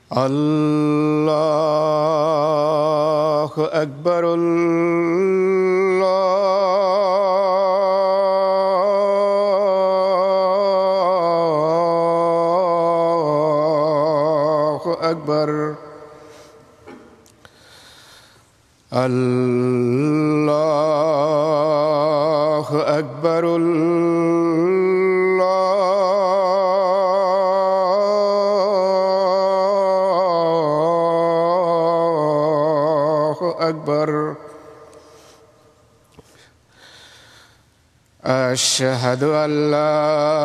الله أكبر. الله أكبر. الله أكبر. الله أكبر. أشهد أن لا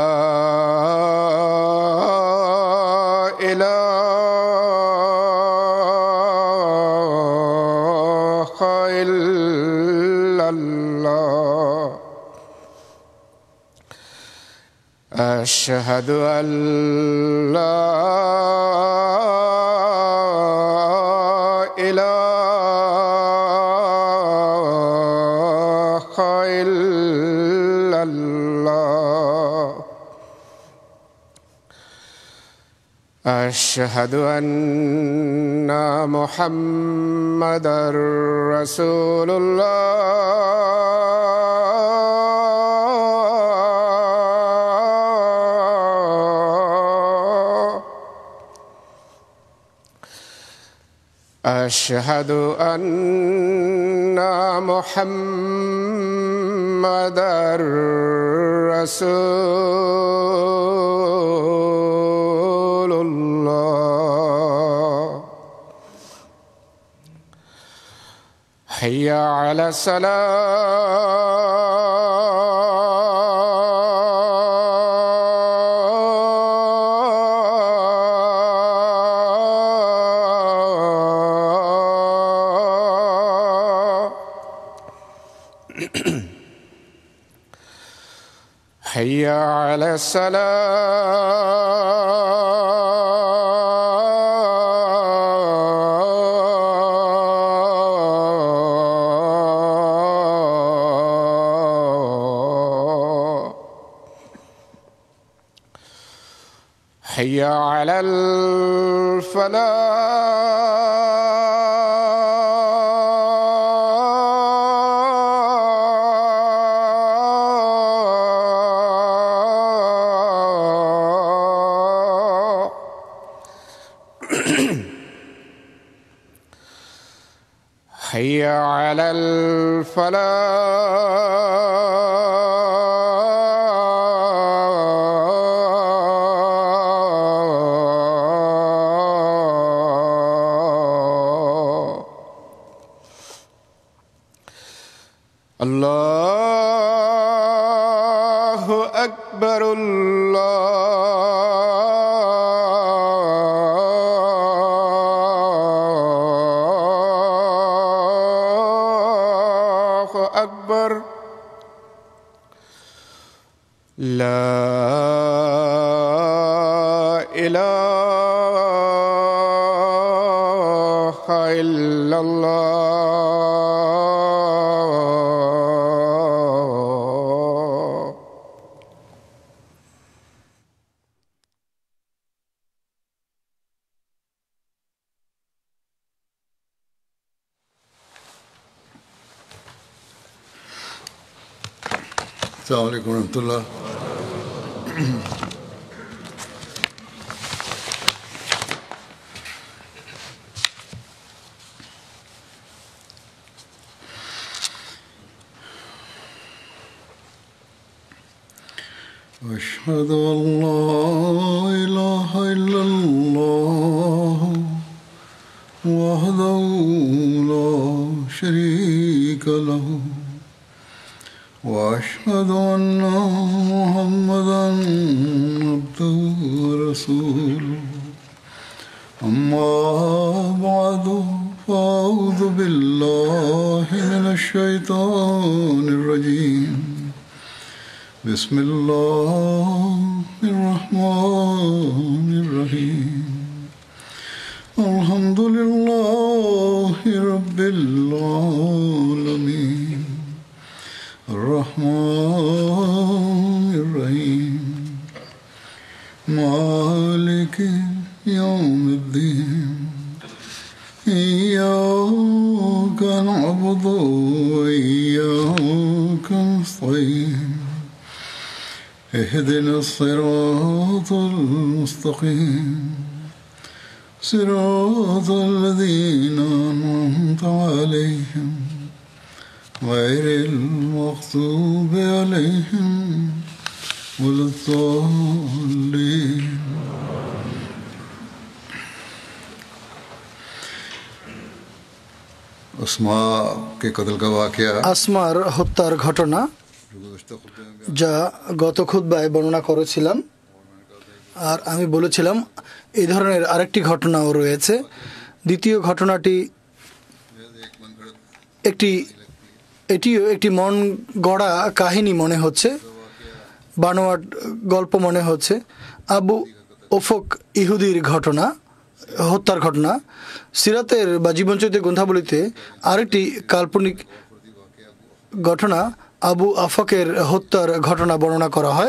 إله إلا الله. أشهد أن لا إله إلا الله. أشهد أن محمدًا رسول الله. أشهد أن محمدًا رسول الله. حي على الصلاة. حي على الصلاة. حي على الفلاح. حي على الفلاح. الله أكبر. الله أكبر. لا إله إلا الله. السلام عليكم ورحمة الله. أشهد أن لا إله إلا الله وحده لا شريك له وأشهد أن محمدًا عبده ورسوله. أما بعد فأعوذ بالله من الشيطان الرجيم. بسم الله الرحمن الرحيم. الحمد لله رب العالمين. الرحمن الرحيم. مالك يوم الدين إياك نعبد وإياك نستعين اهدنا الصراط المستقيم صراط الذين أنعمت عليهم غير المغضوب عليهم ولا الضالين अस्मा के कत्ल का वाकया আসমার হত্যার ঘটনা যা গত খুতবায় বর্ণনা করেছিলাম, আর আমি বলেছিলাম এই ধরনের আরেকটি ঘটনাও রয়েছে। দ্বিতীয় ঘটনাটি এটিও একটি মন গড়া কাহিনী মনে হচ্ছে, বানোয়াট গল্প মনে হচ্ছে। আবু ওফক ইহুদির ঘটনা, হত্যার ঘটনা। সিরাতের বা জীবনচরিত গ্রন্থাবলীতে আরেকটি কাল্পনিক ঘটনা আবু আফকের হত্যার ঘটনা বর্ণনা করা হয়।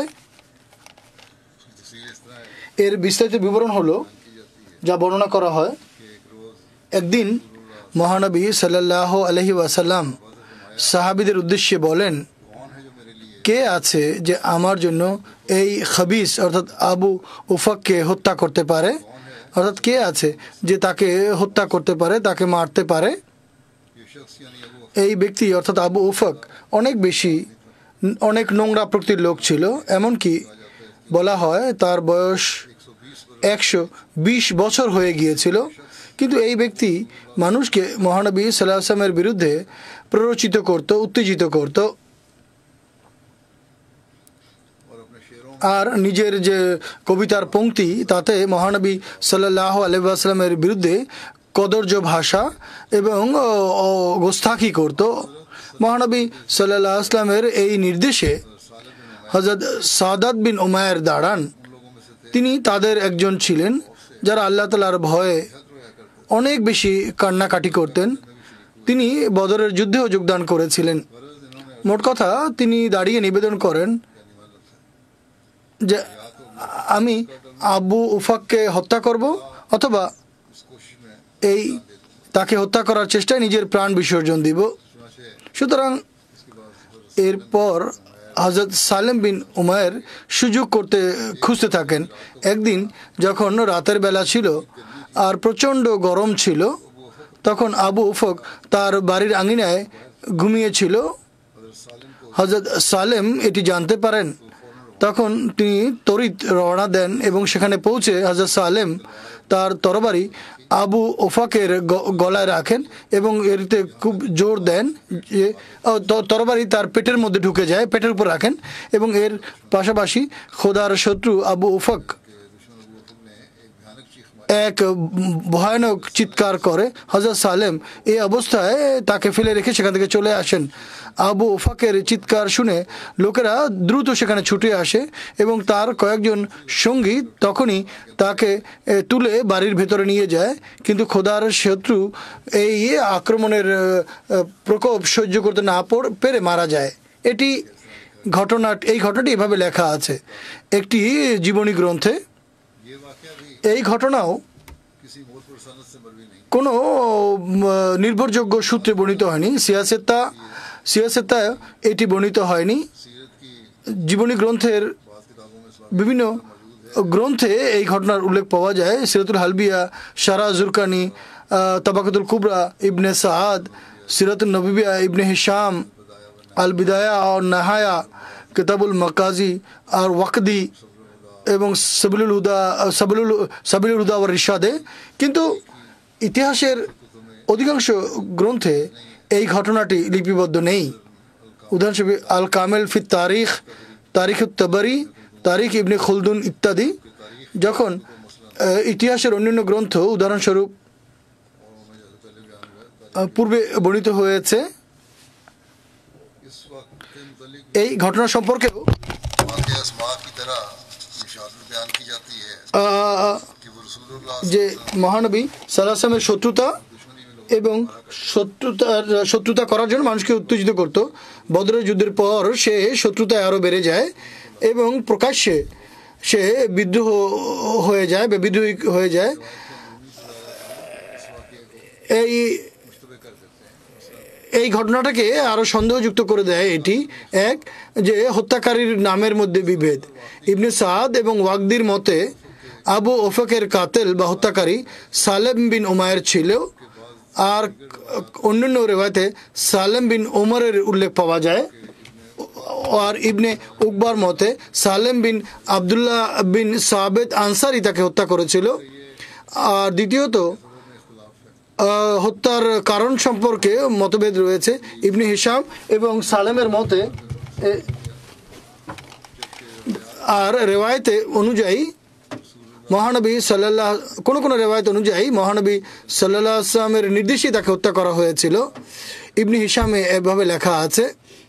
এর বিস্তারিত বিবরণ হলো, যা বর্ণনা করা হয়, একদিন মহানবী সাল্লাল্লাহু আলাইহি ওয়াসাল্লাম সাহাবীদের উদ্দেশ্যে বলেন, কে আছে যে আমার জন্য এই খবিস অর্থাৎ আবু উফককে হত্যা করতে পারে, অর্থাৎ কে আছে যে তাকে হত্যা করতে পারে, তাকে মারতে পারে। এই ব্যক্তি অর্থাৎ আবু উফক অনেক নোংরা প্রকৃতির লোক ছিল। এমনকি বলা হয় তার বয়স 120 বছর হয়ে গিয়েছিল। কিন্তু এই ব্যক্তি মানুষকে মহানবী সাল্লাল্লাহু আলাইহি ওয়াসাল্লামের বিরুদ্ধে প্ররোচিত করত, উত্তেজিত করত। আর নিজের যে কবিতার পংক্তি, তাতে মহানবী সাল্লাল্লাহু আলাইহি ওয়াসাল্লামের বিরুদ্ধে কদর্য ভাষা এবং গোস্তাখি করত। মহানবী সাল্লাল্লাহু আলাইহি ওয়াসাল্লামের এই নির্দেশে হযরত সাদাত বিন উমায়ের দাঁড়ান। তিনি তাদের একজন ছিলেন যারা আল্লাহ তাআলার ভয়ে অনেক বেশি কান্নাকাটি করতেন। তিনি বদরের যুদ্ধেও যোগদান করেছিলেন। মোট কথা, তিনি দাঁড়িয়ে নিবেদন করেন যে আমি আবু উফককে হত্যা করব, অথবা তাকে হত্যা করার চেষ্টায় নিজের প্রাণ বিসর্জন দিব। সুতরাং এরপর হযরত সালেম বিন উমায়ের সুযোগ খুঁজতে থাকেন। একদিন যখন রাতের বেলা ছিল আর প্রচণ্ড গরম ছিল, তখন আবু উফক তার বাড়ির আঙিনায় ঘুমিয়েছিল। হযরত সালেম এটি জানতে পারেন। তখন তিনি তড়িৎ রওনা দেন এবং সেখানে পৌঁছে হযরত সালেম তার তরবারি আবু উফকের গলায় রাখেন এবং এতে খুব জোর দেন যে তরবারি তার পেটের মধ্যে ঢুকে যায়, পেটের উপর রাখেন এবং এর পাশাপাশি খোদার শত্রু আবু উফক এক ভয়ানক চিৎকার করে। হযরত সালেম এই অবস্থায় তাকে ফেলে রেখে সেখান থেকে চলে আসেন। আবু উফকের চিৎকার শুনে লোকেরা দ্রুত সেখানে ছুটে আসে এবং তার কয়েকজন সঙ্গী তখনই তাকে তুলে বাড়ির ভেতরে নিয়ে যায়। কিন্তু খোদার শত্রু এই আক্রমণের প্রকোপ সহ্য করতে না পেরে মারা যায়। এই ঘটনাটি এভাবে লেখা আছে একটি জীবনী গ্রন্থে। এই ঘটনাও কোনো নির্ভরযোগ্য সূত্রে বর্ণিত হয়নি। সিয়াসেতা এটি বর্ণিত হয়নি। জীবনী গ্রন্থের বিভিন্ন গ্রন্থে এই ঘটনার উল্লেখ পাওয়া যায়। সিরাতুল হালবিয়া, শারা জুরকানি, তাবাকাতুল কুবরা ইবনে সাআদ, সিরাতুল নববিয়া ইবনে হিশাম, আল বিদায়া আর নাহায়া, কিতাবুল মাকাজি আর ওয়াকদি এবং সাবিলুল হুদা ওয়ার রিশাদে। কিন্তু ইতিহাসের অধিকাংশ গ্রন্থে এই ঘটনাটি লিপিবদ্ধ নেই। উদাহরণস্বরূপ আল কামেল ফি তারিখ তাবারি, তারিখ ইবনে খুলদুন ইত্যাদি। যখন ইতিহাসের অন্যান্য গ্রন্থ, উদাহরণস্বরূপ পূর্বে বর্ণিত হয়েছে, এই ঘটনা সম্পর্কেও যে মহানবী সাল্লাল্লাহু আলাইহি ওয়াসাল্লামের শত্রুতা এবং শত্রুতা করার জন্য মানুষকে উত্তেজিত করত। বদরের যুদ্ধের পর সে শত্রুতায় আরও বেড়ে যায় এবং প্রকাশ্যে সে বিদ্রোহ হয়ে যায় বা বিদ্রোহী হয়ে যায়। এই ঘটনাটাকে আরো সন্দেহযুক্ত করে দেয় এটি এক যে হত্যাকারীর নামের মধ্যে বিভেদ। ইবনে সাদ এবং ওয়াকদির মতে আবু ওফাকের কাতেল বা হত্যাকারী সালেম বিন উমায়ের ছিল, আর অন্যান্য রেওয়ায়তে সালেম বিন ওমরের উল্লেখ পাওয়া যায়। আর ইবনে উকবার মতে সালেম বিন আবদুল্লাহ বিন সাবেদ আনসারি তাকে হত্যা করেছিল। আর দ্বিতীয়ত হত্যার কারণ সম্পর্কে মতভেদ রয়েছে। ইবনে হিশাম এবং সালেমের মতে আর রেওয়ায়েতে অনুযায়ী মহানবী সাল্লাল্লাহ কোন রেওয়ায়েত অনুযায়ী মহানবী সাল্লাল্লাহু আলাইহি ওয়াসাল্লামের নির্দেশেই তাকে হত্যা করা হয়েছিল। ইবনে হিশামে এভাবে লেখা আছে।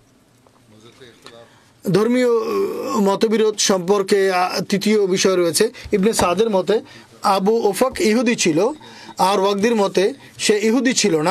ধর্মীয় মতবিরোধ সম্পর্কে তৃতীয় বিষয় রয়েছে। ইবনে সাদের মতে আবু ওফাক ইহুদি ছিল, আর ওয়াকদির মতে সে ইহুদি ছিল না।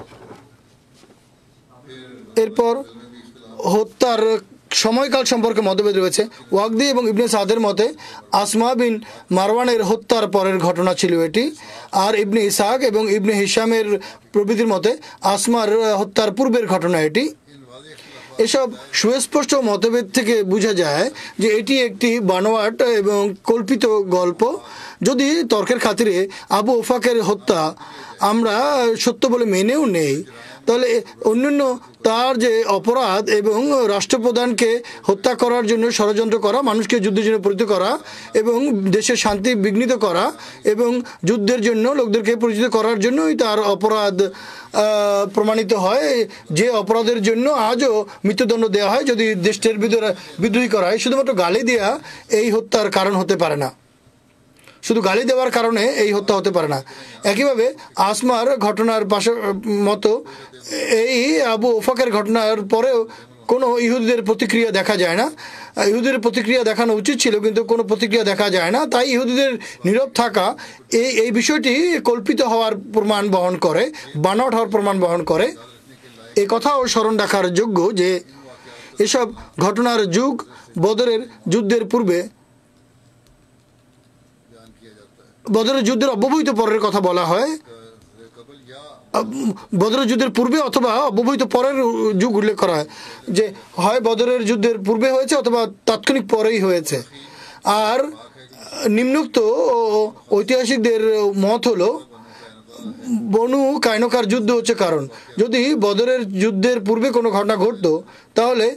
এরপর হত্যার সময়কাল সম্পর্কে মতভেদ রয়েছে। ওয়াকদি এবং ইবনে সাদের মতে আসমা বিন মারওয়ানের হত্যার পরের ঘটনা ছিল এটি, আর ইবনে ইসহাক এবং ইবনে হিশামের প্রভৃতির মতে আসমার হত্যার পূর্বের ঘটনা এটি। এসব সুস্পষ্ট মতভেদ থেকে বোঝা যায় যে এটি একটি বানোয়াট এবং কল্পিত গল্প। যদি তর্কের খাতিরে আবু ওফাকের হত্যা আমরা সত্য বলে মেনেও নেই, তাহলে অন্যান্য তার যে অপরাধ এবং রাষ্ট্রপ্রধানকে হত্যা করার জন্য ষড়যন্ত্র করা, মানুষকে যুদ্ধের জন্য পরিচিত করা এবং দেশের শান্তি বিঘ্নিত করা এবং যুদ্ধের জন্য লোকদেরকে পরিচিত করার জন্যই তার অপরাধ প্রমাণিত হয়, যে অপরাধের জন্য আজও মৃত্যুদণ্ড দেওয়া হয় যদি দেশের বিদ্রোহী করা হয়। শুধুমাত্র গালি দেওয়া এই হত্যার কারণ হতে পারে না, শুধু গালি দেওয়ার কারণে এই হত্যা হতে পারে না। একইভাবে আসমার ঘটনার মতো এই আবু ওফাকের ঘটনার পরেও কোনো ইহুদিদের প্রতিক্রিয়া দেখা যায় না। ইহুদিদের প্রতিক্রিয়া দেখানো উচিত ছিল, কিন্তু কোনো প্রতিক্রিয়া দেখা যায় না। তাই ইহুদিদের নীরব থাকা এই বিষয়টি কল্পিত হওয়ার প্রমাণ বহন করে, বানোয়াট হওয়ার প্রমাণ বহন করে। এই কথাও স্মরণ রাখার যোগ্য যে এসব ঘটনার যুগ বদরের যুদ্ধের পূর্বে, বদরের যুদ্ধের অব্যবহিত পরের কথা বলা হয়। বদরের যুদ্ধের পূর্বে অথবা অব্যবহিত পরের যুগ উল্লেখ করা হয়, যে হয় বদরের যুদ্ধের পূর্বে হয়েছে অথবা তাৎক্ষণিক পরেই হয়েছে। আর নিম্নোক্ত ঐতিহাসিকদের মত হলো বনু কায়নকার যুদ্ধ হচ্ছে কারণ। যদি বদরের যুদ্ধের পূর্বে কোনো ঘটনা ঘটতো তাহলে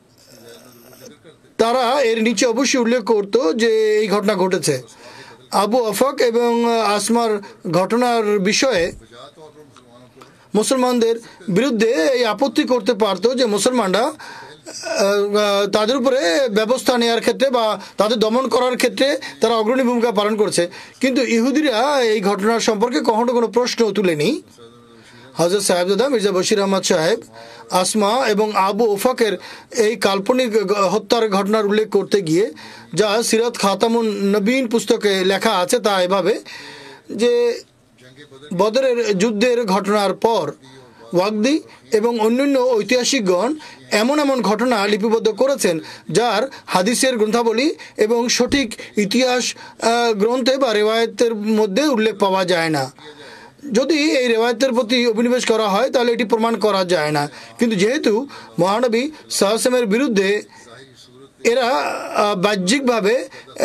তারা এর নিচে অবশ্যই উল্লেখ করতো যে এই ঘটনা ঘটেছে। আবু ওফাক এবং আসমার ঘটনার বিষয়ে মুসলমানদের বিরুদ্ধে এই আপত্তি করতে পারতো যে মুসলমানরা তাদের উপরে ব্যবস্থা নেওয়ার ক্ষেত্রে বা তাদের দমন করার ক্ষেত্রে তারা অগ্রণী ভূমিকা পালন করছে, কিন্তু ইহুদিরা এই ঘটনার সম্পর্কে কখনো কোনো প্রশ্ন তুলেনি। হযরত সাহেবজাদা মির্জা বশির আহমদ সাহেব আসমা এবং আবু ওফাকের এই কাল্পনিক হত্যার ঘটনার উল্লেখ করতে গিয়ে, যা সিরাত খাতামুন নবীন পুস্তকে লেখা আছে, তা এভাবে যে বদরের যুদ্ধের ঘটনার পর ওয়াকদি এবং অন্যান্য ঐতিহাসিকগণ এমন এমন ঘটনা লিপিবদ্ধ করেছেন যার হাদিসের গ্রন্থাবলী এবং সঠিক ইতিহাস গ্রন্থে বা রেওয়ায়তের মধ্যে উল্লেখ পাওয়া যায় না। যদি এই রেওয়ায়তের প্রতি অভিনিবেশ করা হয় তাহলে এটি প্রমাণ করা যায় না, কিন্তু যেহেতু মহানবী সাল্লাল্লাহু বিরুদ্ধে এরা বাহ্যিকভাবে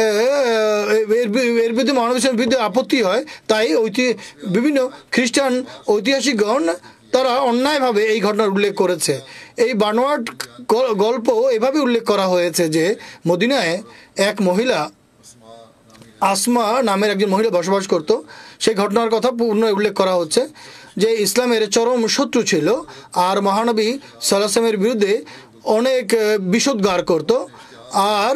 এর বিরুদ্ধে মহানবীর বিরুদ্ধে আপত্তি হয়, তাই বিভিন্ন খ্রিস্টান ঐতিহাসিকগণ তারা অন্যায়ভাবে এই ঘটনার উল্লেখ করেছে। এই বানোয়াট গল্প এভাবে উল্লেখ করা হয়েছে যে মদিনায় এক মহিলা আসমা নামের একজন মহিলা বসবাস করত। সেই ঘটনার কথা পুনরায় উল্লেখ করা হচ্ছে যে ইসলামের চরম শত্রু ছিল আর মহানবী সাল্লাল্লাহু আলাইহি ওয়াসাল্লামের বিরুদ্ধে অনেক বিষোদ্গার করত, আর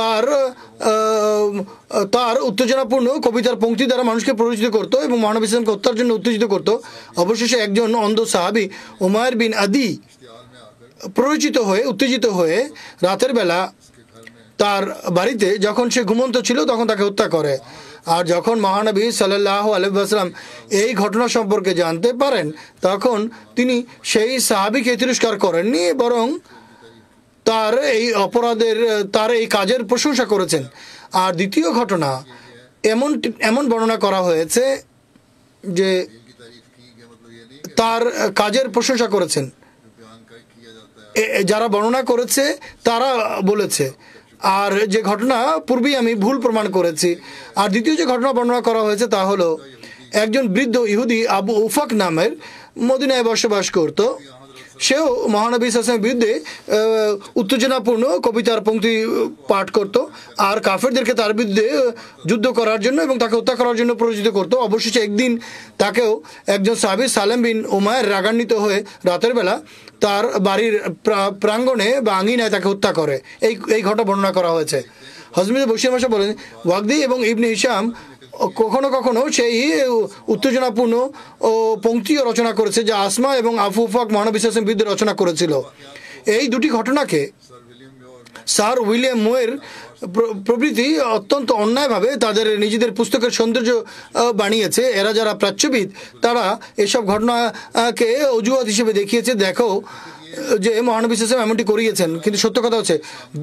তার উত্তেজনাপূর্ণ কবিতার পংক্তি দ্বারা মানুষকে পরিচিত করত এবং মহানবী ইসলামকে হত্যার জন্য উত্তেজিত করত। অবশেষে একজন অন্ধ সাহাবী উমাইর বিন আদি উত্তেজিত হয়ে রাতের বেলা তার বাড়িতে যখন সে ঘুমন্ত ছিল তখন তাকে হত্যা করে। আর যখন মহানবী সাল্লাল্লাহু আলাইহি ওয়াসাল্লাম এই ঘটনা সম্পর্কে জানতে পারেন তখন তিনি সেই সাহাবীকে তিরস্কার করেননি, বরং তার এই কাজের প্রশংসা করেছেন। আর দ্বিতীয় ঘটনা এমন বর্ণনা করা হয়েছে যে তার কাজের প্রশংসা করেছেন। যারা বর্ণনা করেছে তারা বলেছে, আর যে ঘটনা পূর্বেই আমি ভুল প্রমাণ করেছি। আর দ্বিতীয় যে ঘটনা বর্ণনা করা হয়েছে তা হলো একজন বৃদ্ধ ইহুদি আবু উফাক নামের মদিনায় বসবাস করত। সেও মহানবী সাল্লাল্লাহু আলাইহি ওয়াসাল্লামের বিরুদ্ধে উত্তেজনাপূর্ণ কবিতার পংক্তি পাঠ করত আর কাফেরদেরকে তার বিরুদ্ধে যুদ্ধ করার জন্য এবং তাকে হত্যা করার জন্য প্ররোচিত করত। অবশেষে একদিন তাকেও একজন সাহাবী সালেম বিন উমায়ের রাগান্বিত হয়ে রাতের বেলা তার বাড়ির প্রাঙ্গণে বা আঙিনায় তাকে হত্যা করে। এই ঘটনা বর্ণনা করা হয়েছে। হযরত বশীর মাসা বলেন, ওয়াকদি এবং ইবনে হিশাম কখনো কখনো সেই উত্তেজনাপূর্ণ ও পংক্তিও রচনা করেছে যা আসমা এবং আবু উফাক মহানবী সাল্লাল্লাহু আলাইহি ওয়াসাল্লামের বিরুদ্ধে রচনা করেছিল। এই দুটি ঘটনাকে স্যার উইলিয়াম মুয়ের প্রভৃতি অত্যন্ত অন্যায়ভাবে তাদের নিজেদের পুস্তকের সৌন্দর্য বানিয়েছে। এরা যারা প্রাচ্যবিদ তারা এসব ঘটনাকে অজুহাত হিসেবে দেখিয়েছে, দেখো যে মহানবী সাল্লাল্লাহু আলাইহি ওয়াসাল্লাম এমনটি করিয়েছেন। কিন্তু সত্য কথা হচ্ছে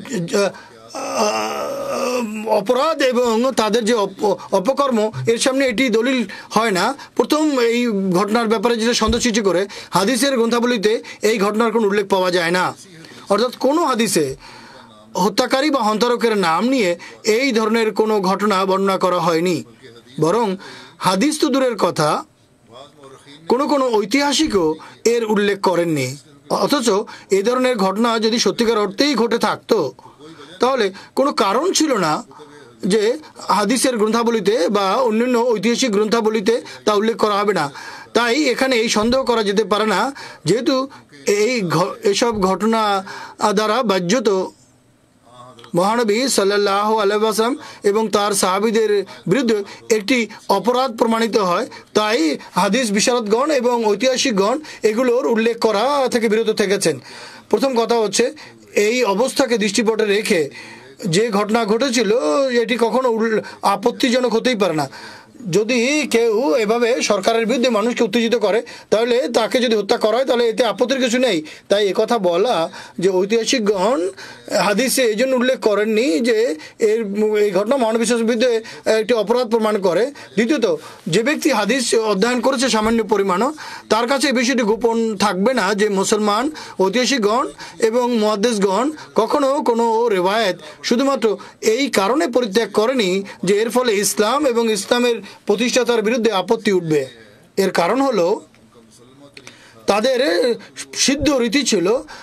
অপরাধ এবং তাদের যে অপকর্ম এর সামনে এটি দলিল হয় না। প্রথম এই ঘটনার ব্যাপারে যেটা সন্দেহ সৃষ্টি করে, হাদিসের গ্রন্থাবলীতে এই ঘটনার কোনো উল্লেখ পাওয়া যায় না। অর্থাৎ কোনো হাদিসে হত্যাকারী বা হন্তারকের নাম নিয়ে এই ধরনের কোনো ঘটনা বর্ণনা করা হয়নি। বরং হাদিস তো দূরের কথা, কোনো ঐতিহাসিকও এর উল্লেখ করেননি। অথচ এই ধরনের ঘটনা যদি সত্যিকার অর্থেই ঘটে থাকতো তাহলে কোনো কারণ ছিল না যে হাদিসের গ্রন্থাবলীতে বা অন্যান্য ঐতিহাসিক গ্রন্থাবলীতে তা উল্লেখ করা হবে না। তাই এখানে এই সন্দেহ করা যেতে পারে না, যেহেতু এসব ঘটনা দ্বারা বাহ্যত মহানবী সাল্লাল্লাহু আলাইহি ওয়াসাল্লাম এবং তার সাহাবীদের বিরুদ্ধে একটি অপরাধ প্রমাণিত হয়। তাই হাদিস বিশারদগণ এবং ঐতিহাসিকগণ এগুলোর উল্লেখ করা থেকে বিরত থেকেছেন। প্রথম কথা হচ্ছে, এই অবস্থাকে দৃষ্টিপটে রেখে যে ঘটনা ঘটেছিল এটি কখনো আপত্তিজনক হতেই পারে না। যদি কেউ এভাবে সরকারের বিরুদ্ধে মানুষকে উত্তেজিত করে তাহলে তাকে যদি হত্যা করা হয় তাহলে এতে আপত্তির কিছু নেই। তাই একথা বলা যে ঐতিহাসিকগণ হাদিসে এই জন্য উল্লেখ করেননি যে এই ঘটনা মহানবী সাল্লাল্লাহু আলাইহি ওয়াসাল্লামের বিরুদ্ধে একটি অপরাধ প্রমাণ করে। দ্বিতীয়ত, যে ব্যক্তি হাদিস অধ্যয়ন করেছে সামান্য পরিমাণও, তার কাছে এই বিষয়টি গোপন থাকবে না যে মুসলমান ঐতিহাসিকগণ এবং মুহাদ্দিসগণ কখনো কোনো রেওয়ায়েত শুধুমাত্র এই কারণে পরিত্যাগ করেনি যে এর ফলে ইসলাম এবং ইসলামের প্রতিষ্ঠাতার বিরুদ্ধে আপত্তি উঠবে। এর কারণ হলো তাদের সিদ্ধ রীতি ছিল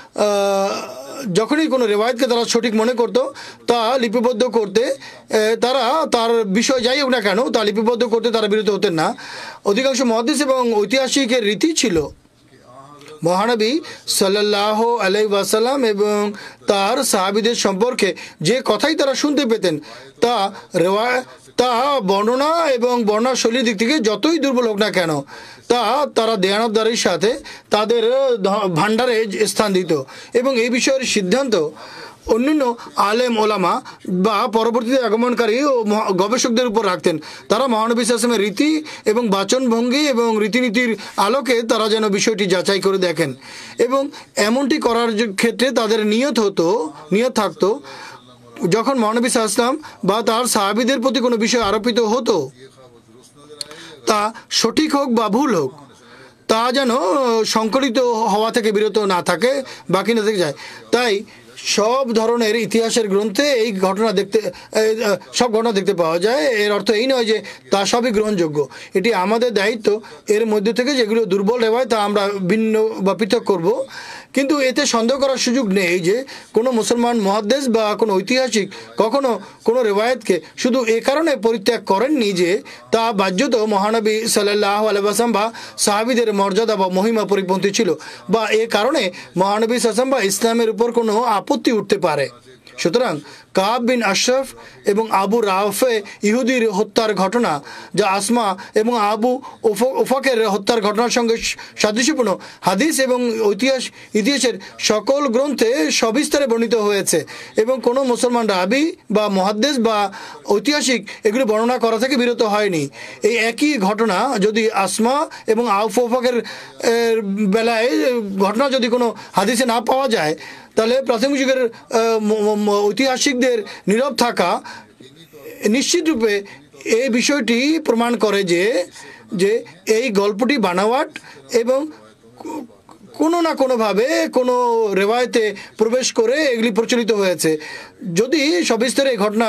যখনই কোনো রেওয়ায়েতকে তারা সঠিক মনে করত তা লিপিবদ্ধ করতে তারা তার বিষয় যাই হোক না কেন তা লিপিবদ্ধ করতে তারা বিরত হতেন না। অধিকাংশ মুহাদ্দিস এবং ঐতিহাসিকের রীতি ছিল মহানবী সাল্লাল্লাহু আলাইহি ওয়াসাল্লাম এবং তার সাহাবীদের সম্পর্কে যে কথাই তারা শুনতে পেতেন তা বর্ণনা এবং বর্ণনাশৈলীর দিক থেকে যতই দুর্বল হোক না কেন তা তারা দেয়ানতদারির সাথে তাদের ভান্ডারে স্থান দিত এবং এই বিষয়ের সিদ্ধান্ত অন্যান্য আলেম ওলামা বা পরবর্তীতে আগমনকারী ও গবেষকদের উপর রাখতেন। তারা মহানবী সাল্লাল্লাহু আলাইহি ওয়াসাল্লামের রীতি এবং বাচনভঙ্গি এবং রীতিনীতির আলোকে তারা যেন বিষয়টি যাচাই করে দেখেন এবং এমনটি করার ক্ষেত্রে তাদের নিয়ত থাকতো যখন মহানবী সাল্লাল্লাহু আলাইহি ওয়াসাল্লাম বা তার সাহাবীদের প্রতি কোনো বিষয় আরোপিত হতো তা সঠিক হোক বা ভুল হোক তা যেন সংকলিত হওয়া থেকে বিরত না থাকে, বাকি না থেকে যায়। তাই সব ধরনের ইতিহাসের গ্রন্থে এই ঘটনা সব ঘটনা দেখতে পাওয়া যায়। এর অর্থ এই নয় যে তা সবই গ্রহণযোগ্য। এটি আমাদের দায়িত্ব এর মধ্যে থেকে যেগুলো দুর্বল রেওয়ায়েত তা আমরা ভিন্ন বা পৃথক করব। কিন্তু এতে সন্দেহ করার সুযোগ নেই যে কোনো মুসলমান মুহাদ্দিস বা কোনো ঐতিহাসিক কখনো কোনো রেওয়ায়েতকে শুধু এ কারণে পরিত্যাগ করেননি যে তা বাহ্যত মহানবী সাল্লাল্লাহু আলাইহি ওয়াসাল্লাম বা সাহাবীদের মর্যাদা বা মহিমা পরিপন্থী ছিল বা এ কারণে মহানবী সাল্লাল্লাহু আলাইহি ওয়াসাল্লাম বা ইসলামের উপর কোনো আপত্তি উঠতে পারে। সুতরাং কাব বিন আশরাফ এবং আবু রাফে ইহুদির হত্যার ঘটনা যা আসমা এবং আবু উফাকের হত্যার ঘটনার সঙ্গে সাদৃশ্যপূর্ণ হাদিস এবং ইতিহাসের সকল গ্রন্থে সবিস্তারে বর্ণিত হয়েছে এবং কোনো মুসলমান রাবি বা মুহাদ্দিস বা ঐতিহাসিক এগুলো বর্ণনা করা থেকে বিরত হয়নি। এই একই ঘটনা যদি আসমা এবং আবু উফাকের বেলায় ঘটনা যদি কোনো হাদিসে না পাওয়া যায় তাহলে প্রাথমিক যুগের ঐতিহাসিকদের নীরব থাকা নিশ্চিতরূপে এই বিষয়টি প্রমাণ করে যে যে এই গল্পটি বানাওয়াট এবং কোনো না কোনোভাবে কোনো রেওয়ায়তে প্রবেশ করে এগুলি প্রচলিত হয়েছে। যদি সবিস্তারে এই ঘটনা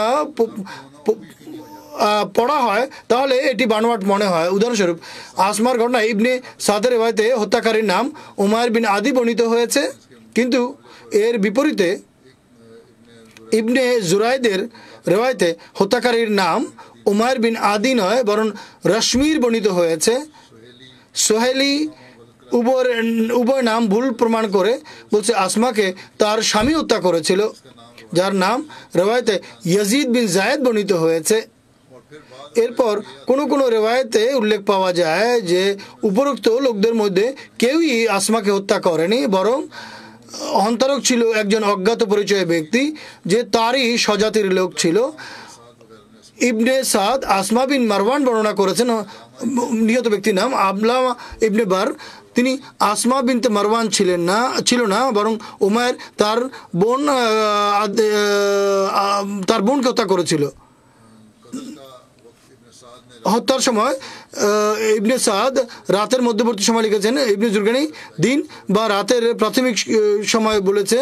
পড়া হয় তাহলে এটি বানোয়াট মনে হয়। উদাহরণস্বরূপ আসমার ঘটনা ইবনে সাদের রেওয়ায়তে হত্যাকারীর নাম উমায়ের বিন আদি বর্ণিত হয়েছে, কিন্তু এর বিপরীতে ইবনে জুরাইদের রেওয়ায়তে হত্যাকারীর নাম উমায়ের বিন আদি নয় বরং রশ্মির বর্ণিত হয়েছে। সোহেলি উভয় নাম ভুল প্রমাণ করে বলছে আসমাকে তার স্বামী হত্যা করেছিল, যার নাম রেওয়ায়তে ইয়াজিদ বিন জায়েদ বর্ণিত হয়েছে। এরপর কোনো কোনো রেওয়ায়তে উল্লেখ পাওয়া যায় যে উপরোক্ত লোকদের মধ্যে কেউই আসমাকে হত্যা করেনি, বরং অন্তরক ছিল একজন অজ্ঞাত পরিচয় ব্যক্তি যে তারই স্বজাতির লোক ছিল। ইবনে সাদ আসমা বিন মারওয়ান বর্ণনা করেছেন নিহত ব্যক্তির নাম আবলা ইবনে বার। তিনি আসমা বিনতে মারওয়ান ছিল না বরং উমায়ের তার বোনকে হত্যা করেছিল। হত্যার সময় ইবনে সাদ রাতের মধ্যবর্তী সময় লিখেছেন। ইবনে জুরগানি দিন বা রাতের প্রাথমিক সময় বলেছে।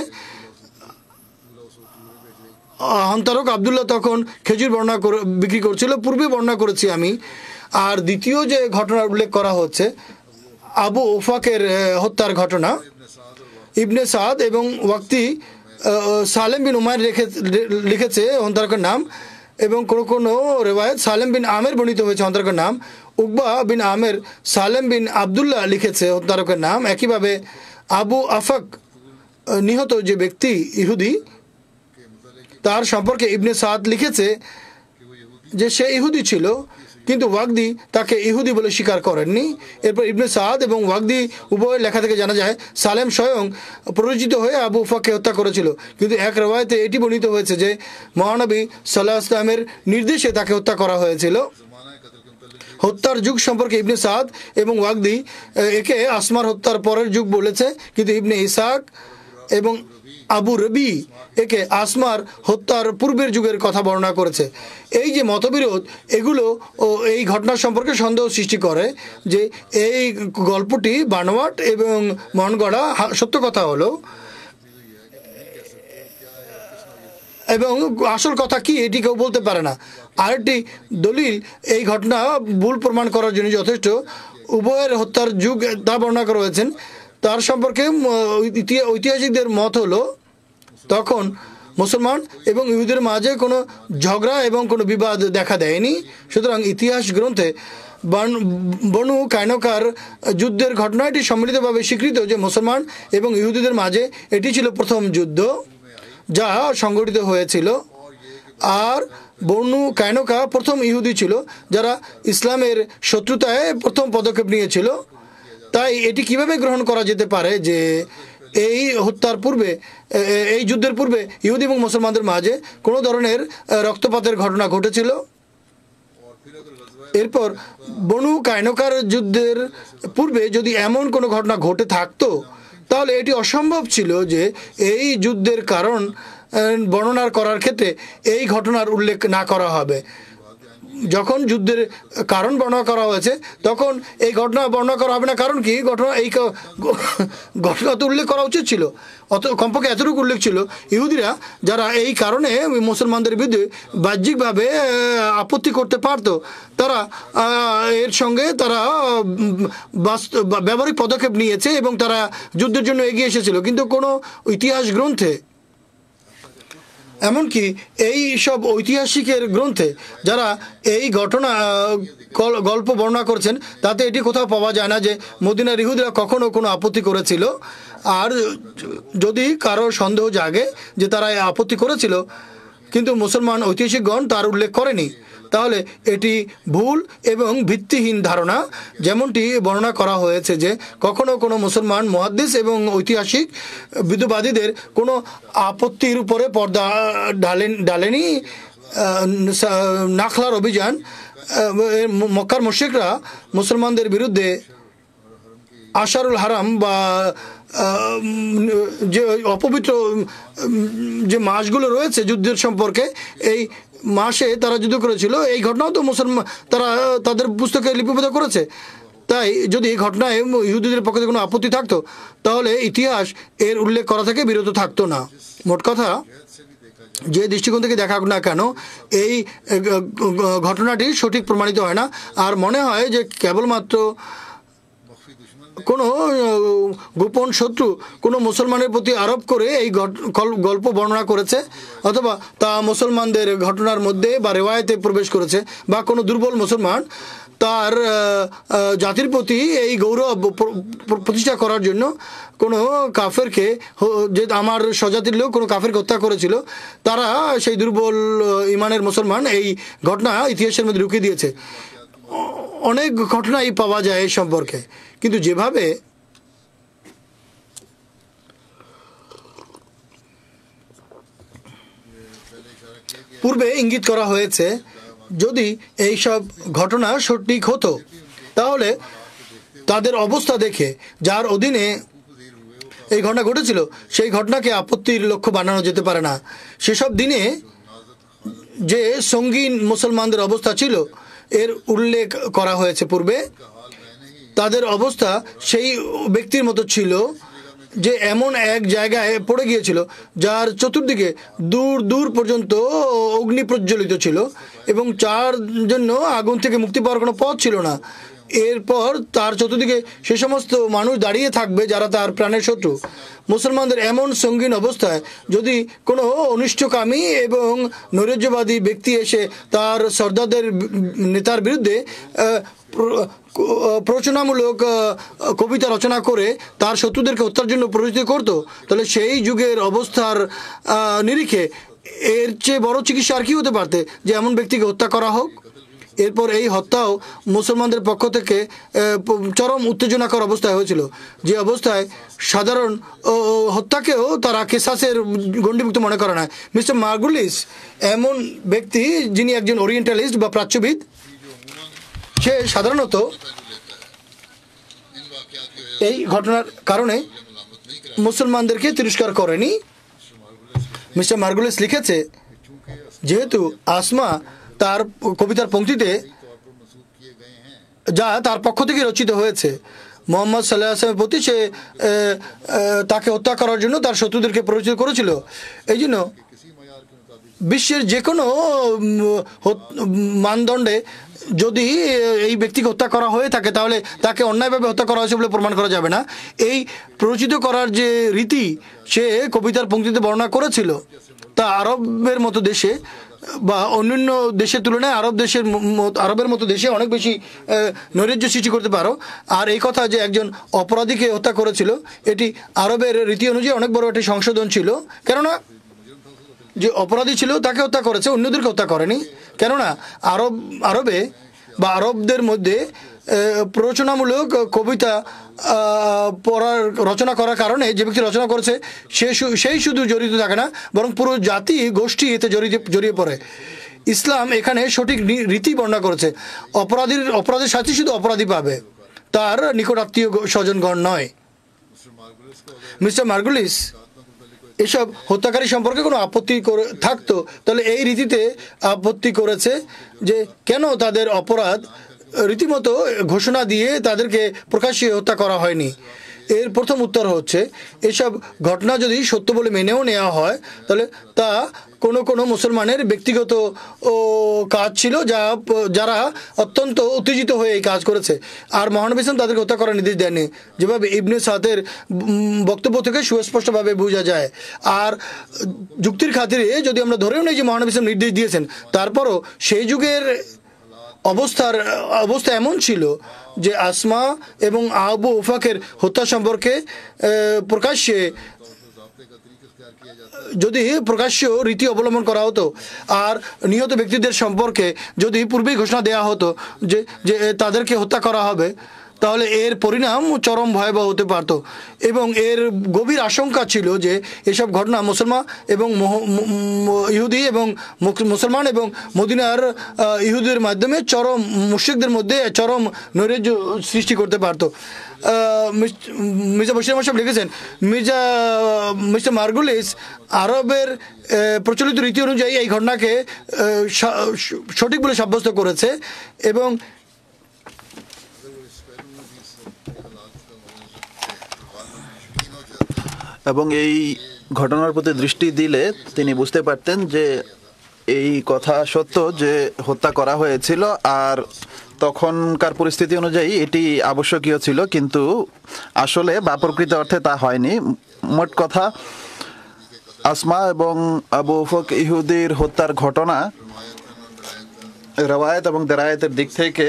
হন্তারক আবদুল্লাহ তখন খেজুর বিক্রি করছিল, পূর্বে বর্ণনা করেছি আমি। আর দ্বিতীয় যে ঘটনার উল্লেখ করা হচ্ছে আবু ওফাকের হত্যার ঘটনা, ইবনে সাদ এবং ওয়াক্তি সালেম বিন উমায়ের লিখেছে হন্তারকের নাম, এবং কোনো রেওয়ায়ত সালেম বিন আমের বর্ণিত হয়েছে হন্তারকের নাম। উকবা বিন আমের সালেম বিন আবদুল্লাহ লিখেছে হত্যারকের নাম। একইভাবে আবু আফাক নিহত যে ব্যক্তি ইহুদি, তার সম্পর্কে ইবনে সাদ লিখেছে যে সে ইহুদি ছিল, কিন্তু ওয়াগদি তাকে ইহুদি বলে স্বীকার করেননি। এরপর ইবনে সাদ এবং ওয়াগদি উভয়ের লেখা থেকে জানা যায় সালেম স্বয়ং প্ররোচিত হয়ে আবু উফাককে হত্যা করেছিল, কিন্তু এক রেওয়ায়তে এটি বর্ণিত হয়েছে যে মহানবী সাল্লাল্লাহু আলাইহি ওয়াসাল্লামের নির্দেশে তাকে হত্যা করা হয়েছিল। হত্যার যুগ সম্পর্কে ইবনে সাদ এবং ওয়াগদি একে আসমার হত্যার পরের যুগ বলেছে, কিন্তু ইবনে ইসাক এবং আবু রবি একে আসমার হত্যার পূর্বের যুগের কথা বর্ণনা করেছে। এই যে মতবিরোধ, এগুলো এই ঘটনার সম্পর্কে সন্দেহ সৃষ্টি করে যে এই গল্পটি বানোয়াট এবং মন গড়া। সত্য কথা হলো এবং আসল কথা কি এটি কেউ বলতে পারে না। আরেকটি দলিল এই ঘটনা ভুল প্রমাণ করার জন্য যথেষ্ট। উভয়ের হত্যার যুগ তা বর্ণনা করা হয়েছেন। তার সম্পর্কে ঐতিহাসিকদের মত হলো তখন মুসলমান এবং ইহুদিদের মাঝে কোনো ঝগড়া এবং কোনো বিবাদ দেখা দেয়নি। সুতরাং ইতিহাস গ্রন্থে বনু কায়নকার যুদ্ধের ঘটনাটি সম্মিলিতভাবে স্বীকৃত যে মুসলমান এবং ইহুদিদের মাঝে এটি ছিল প্রথম যুদ্ধ যা সংগঠিত হয়েছিল। আর বনু কায়নকা প্রথম ইহুদি ছিল যারা ইসলামের শত্রুতায় প্রথম পদক্ষেপ নিয়েছিল। তাই এটি কিভাবে গ্রহণ করা যেতে পারে যে এই হত্যার পূর্বে, এই যুদ্ধের পূর্বে ইহুদি এবং মুসলমানদের মাঝে কোনো ধরনের রক্তপাতের ঘটনা ঘটেছিল? এরপর বনু কায়নকার যুদ্ধের পূর্বে যদি এমন কোনো ঘটনা ঘটে থাকতো তাহলে এটি অসম্ভব ছিল যে এই যুদ্ধের কারণ বর্ণনা করার ক্ষেত্রে এই ঘটনার উল্লেখ না করা হবে। যখন যুদ্ধের কারণ বর্ণনা করা হয়েছে তখন এই ঘটনা বর্ণনা করা হবে না। কারণ কি? ঘটনা তো উল্লেখ করা উচিত ছিল। কমপক্ষে এতটুকু উল্লেখ ছিল ইহুদিরা যারা এই কারণে মুসলমানদের বিরুদ্ধে বাহ্যিকভাবে আপত্তি করতে পারত, তারা এর সঙ্গে তারা ব্যবহারিক পদক্ষেপ নিয়েছে এবং তারা যুদ্ধের জন্য এগিয়ে এসেছিল। কিন্তু কোনো ইতিহাস গ্রন্থে, এমনকি এই সব ঐতিহাসিকের গ্রন্থে যারা এই ঘটনা গল্প বর্ণনা করছেন তাতে এটি কোথাও পাওয়া যায় না যে মদিনার ইহুদিরা কখনো কোনো আপত্তি করেছিল। আর যদি কারো সন্দেহ জাগে যে তারা আপত্তি করেছিল কিন্তু মুসলমান ঐতিহাসিকগণ তার উল্লেখ করেনি, তাহলে এটি ভুল এবং ভিত্তিহীন ধারণা। যেমনটি বর্ণনা করা হয়েছে যে কখনো কোনো মুসলমান মুহাদ্দিস এবং ঐতিহাসিক বিদ্যুবাদীদের কোনো আপত্তির উপরে পর্দা ডালেনি। নাখলার অভিযান, মক্কার মুশরিকরা মুসলমানদের বিরুদ্ধে আশারুল হারাম বা যে অপবিত্র যে মাসগুলো রয়েছে যুদ্ধের সম্পর্কে, এই মাসে তারা যুদ্ধ করেছিল, এই ঘটনাও তো মুসলমান তারা তাদের পুস্তকে লিপিবদ্ধ করেছে। তাই যদি এই ঘটনায় ইহুদিদের পক্ষে কোনো আপত্তি থাকতো তাহলে ইতিহাস এর উল্লেখ করা থেকে বিরত থাকতো না। মোট কথা, যে দৃষ্টিকোণ থেকে দেখা না কেন এই ঘটনাটি সঠিক প্রমাণিত হয় না, আর মনে হয় যে কেবলমাত্র কোনো গোপন শত্রু কোনো মুসলমানের প্রতি আরোপ করে এই গল্প বর্ণনা করেছে, অথবা তা মুসলমানদের ঘটনার মধ্যে বা রেওয়ায়েতে প্রবেশ করেছে, বা কোনো দুর্বল মুসলমান তার জাতির প্রতি এই গৌরব প্রতিষ্ঠা করার জন্য কোনো কাফেরকে, যে আমার স্বজাতির লোক কোনো কাফেরকে হত্যা করেছিল, তারা সেই দুর্বল ইমানের মুসলমান এই ঘটনা ইতিহাসের মধ্যে ঢুকিয়ে দিয়েছে। অনেক ঘটনাই পাওয়া যায় এই সম্পর্কে, কিন্তু যেভাবে পূর্বে ইঙ্গিত করা হয়েছে, যদি এই সব ঘটনা সঠিক হতো তাহলে তাদের অবস্থা দেখে যার অধীনে এই ঘটনা ঘটেছিল সেই ঘটনাকে আপত্তির লক্ষ্য বানানো যেতে পারে না। সেসব দিনে যে সঙ্গীন মুসলমানদের অবস্থা ছিল এর উল্লেখ করা হয়েছে পূর্বে। তাদের অবস্থা সেই ব্যক্তির মতো ছিল যে এমন এক জায়গায় পড়ে গিয়েছিল যার চতুর্দিকে দূর দূর পর্যন্ত অগ্নি প্রজ্বলিত ছিল এবং যার জন্য আগুন থেকে মুক্তি পাওয়ার কোনো পথ ছিল না। এরপর তার চতুর্দিকে সে সমস্ত মানুষ দাঁড়িয়ে থাকবে যারা তার প্রাণের শত্রু। মুসলমানদের এমন সঙ্গীন অবস্থায় যদি কোনো অনিষ্টকামী এবং নৈরাজ্যবাদী ব্যক্তি এসে তার সর্দারদের নেতার বিরুদ্ধে প্ররোচনামূলক কবিতা রচনা করে তার শত্রুদেরকে হত্যার জন্য প্ররোচিত করত, তাহলে সেই যুগের অবস্থার নিরিখে এর চেয়ে বড় চিকিৎসা আর কি হতে পারতে যে এমন ব্যক্তিকে হত্যা করা হোক। এরপর এই হত্যাও মুসলমানদের পক্ষ থেকে চরম উত্তেজনাকর অবস্থায় হয়েছিল, যে অবস্থায় সাধারণ হত্যাকেও তারা কেসাসের গণ্ডিভুক্ত মনে করে না। মিস্টার মার্গুলিস এমন ব্যক্তি যিনি একজন ওরিয়েন্টালিস্ট বা প্রাচ্যবিদ। সে সাধারণত এই ঘটনার কারণে মুসলমানদেরকে তিরস্কার করেনি। মিস্টার মার্গুলিস লিখেছে, যেহেতু আসমা তার কবিতার পংক্তিতে যা তার পক্ষ থেকে রচিত হয়েছে, মোহাম্মদ সাল্লাল্লাহু আলাইহি ওয়াসাল্লামের প্রতি সে তাকে হত্যা করার জন্য তার শত্রুদেরকে পরিচিত করেছিল। এই জন্য বিশ্বের যে কোনো মানদণ্ডে যদি এই ব্যক্তিকে হত্যা করা হয়ে থাকে তাহলে তাকে অন্যায়ভাবে হত্যা করা হয়েছে বলে প্রমাণ করা যাবে না। এই প্ররোচিত করার যে রীতি সে কবিতার পংক্তিতে বর্ণনা করেছিল, তা আরবের মতো দেশে বা অন্যান্য দেশের তুলনায় আরবের মতো দেশে অনেক বেশি নৈরাজ্য সৃষ্টি করতে পারো। আর এই কথা যে একজন অপরাধীকে হত্যা করেছিল, এটি আরবের রীতি অনুযায়ী অনেক বড় একটি সংশোধন ছিল। কেননা যে অপরাধী ছিল তাকে হত্যা করেছে, অন্যদেরকে হত্যা করেনি। কেননা আরবে বা আরবদের মধ্যে প্ররোচনামূলক কবিতা রচনা করার কারণে যে ব্যক্তি রচনা করেছে সেই শুধু জড়িত থাকে না, বরং পুরো জাতি গোষ্ঠী এতে জড়িয়ে পড়ে। ইসলাম এখানে সঠিক রীতি বর্ণনা করেছে। অপরাধের শাস্তি শুধু অপরাধী পাবে, তার নিকট আত্মীয় স্বজনগণ নয়। মিস্টার মার্গুলিস এসব হত্যাকারী সম্পর্কে কোনো আপত্তি করে থাকতো তাহলে এই রীতিতে আপত্তি করেছে যে কেন তাদের অপরাধ রীতিমতো ঘোষণা দিয়ে তাদেরকে প্রকাশ্যে হত্যা করা হয়নি। এর প্রথম উত্তর হচ্ছে, এসব ঘটনা যদি সত্য বলে মেনেও নেওয়া হয় তাহলে তা কোনো মুসলমানের ব্যক্তিগত কাজ ছিল যারা অত্যন্ত উত্তেজিত হয়ে এই কাজ করেছে। আর মহানবী ইসলাম তাদেরকে হত্যা করার নির্দেশ দেননি, যেভাবে ইবনে সাদের বক্তব্য থেকে সুস্পষ্টভাবে বোঝা যায়। আর যুক্তির খাতিরে যদি আমরা ধরেও নেই যে মহানবী ইসলাম নির্দেশ দিয়েছেন, তারপরও সেই যুগের অবস্থা এমন ছিল যে আসমা এবং আবু উফাকের হত্যা সম্পর্কে প্রকাশ্যে যদি প্রকাশ্য রীতি অবলম্বন করা হতো আর নিহত ব্যক্তিদের সম্পর্কে যদি পূর্বেই ঘোষণা দেওয়া হতো যে তাদেরকে হত্যা করা হবে, তাহলে এর পরিণাম চরম ভয়াবহ হতে পারত। এবং এর গভীর আশঙ্কা ছিল যে এসব ঘটনা ইহুদি এবং মুসলমান এবং মদিনার ইহুদিদের মাধ্যমে মুশরিকদের মধ্যে চরম নৈরাজ্য সৃষ্টি করতে পারত। মির্জা বশির আহমদ সাহেব লিখেছেন, মিস্টার মার্গুলিস আরবের প্রচলিত রীতি অনুযায়ী এই ঘটনাকে সঠিক বলে সাব্যস্ত করেছে এবং এই ঘটনার প্রতি দৃষ্টি দিলে তিনি বুঝতে পারতেন যে এই কথা সত্য যে হত্যা করা হয়েছিল আর তখনকার পরিস্থিতি অনুযায়ী এটি আবশ্যকীয় ছিল, কিন্তু আসলে বা প্রকৃত অর্থে তা হয়নি। মোট কথা, আসমা এবং আবু উফক ইহুদির হত্যার ঘটনা রওয়ায়াত এবং দেরায়াতের দিক থেকে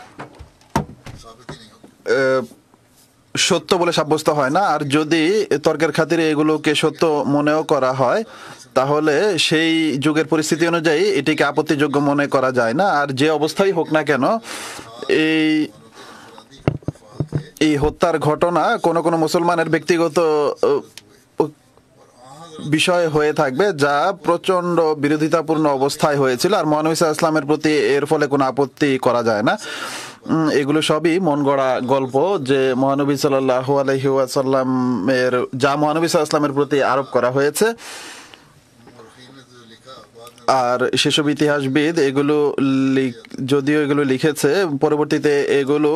সত্য বলে সাব্যস্ত হয় না। আর যদি তর্কের খাতিরে এগুলোকে সত্য মনেও করা হয় তাহলে সেই যুগের পরিস্থিতি অনুযায়ী এটিকে আপত্তিযোগ্য মনে করা যায় না। আর যে অবস্থায় হোক না কেন, এই হত্যার ঘটনা কোনো কোনো মুসলমানের ব্যক্তিগত বিষয় হয়ে থাকবে যা প্রচন্ড বিরোধিতাপূর্ণ অবস্থায় হয়েছিল, আর মহানবী সাল্লাল্লাহু আলাইহি ওয়াসাল্লামের প্রতি এর ফলে কোনো আপত্তি করা যায় না। এগুলো সবই মন গড়া গল্প যে মহানবী সাল্লাল্লাহু আলাইহি ওয়াসাল্লামের মহানবী সাল্লাল্লাহু আলাইহি ওয়াসাল্লামের প্রতি আরোপ করা হয়েছে। আর সেসব ইতিহাসবিদ এগুলো যদিও এগুলো লিখেছে, পরবর্তীতে এগুলো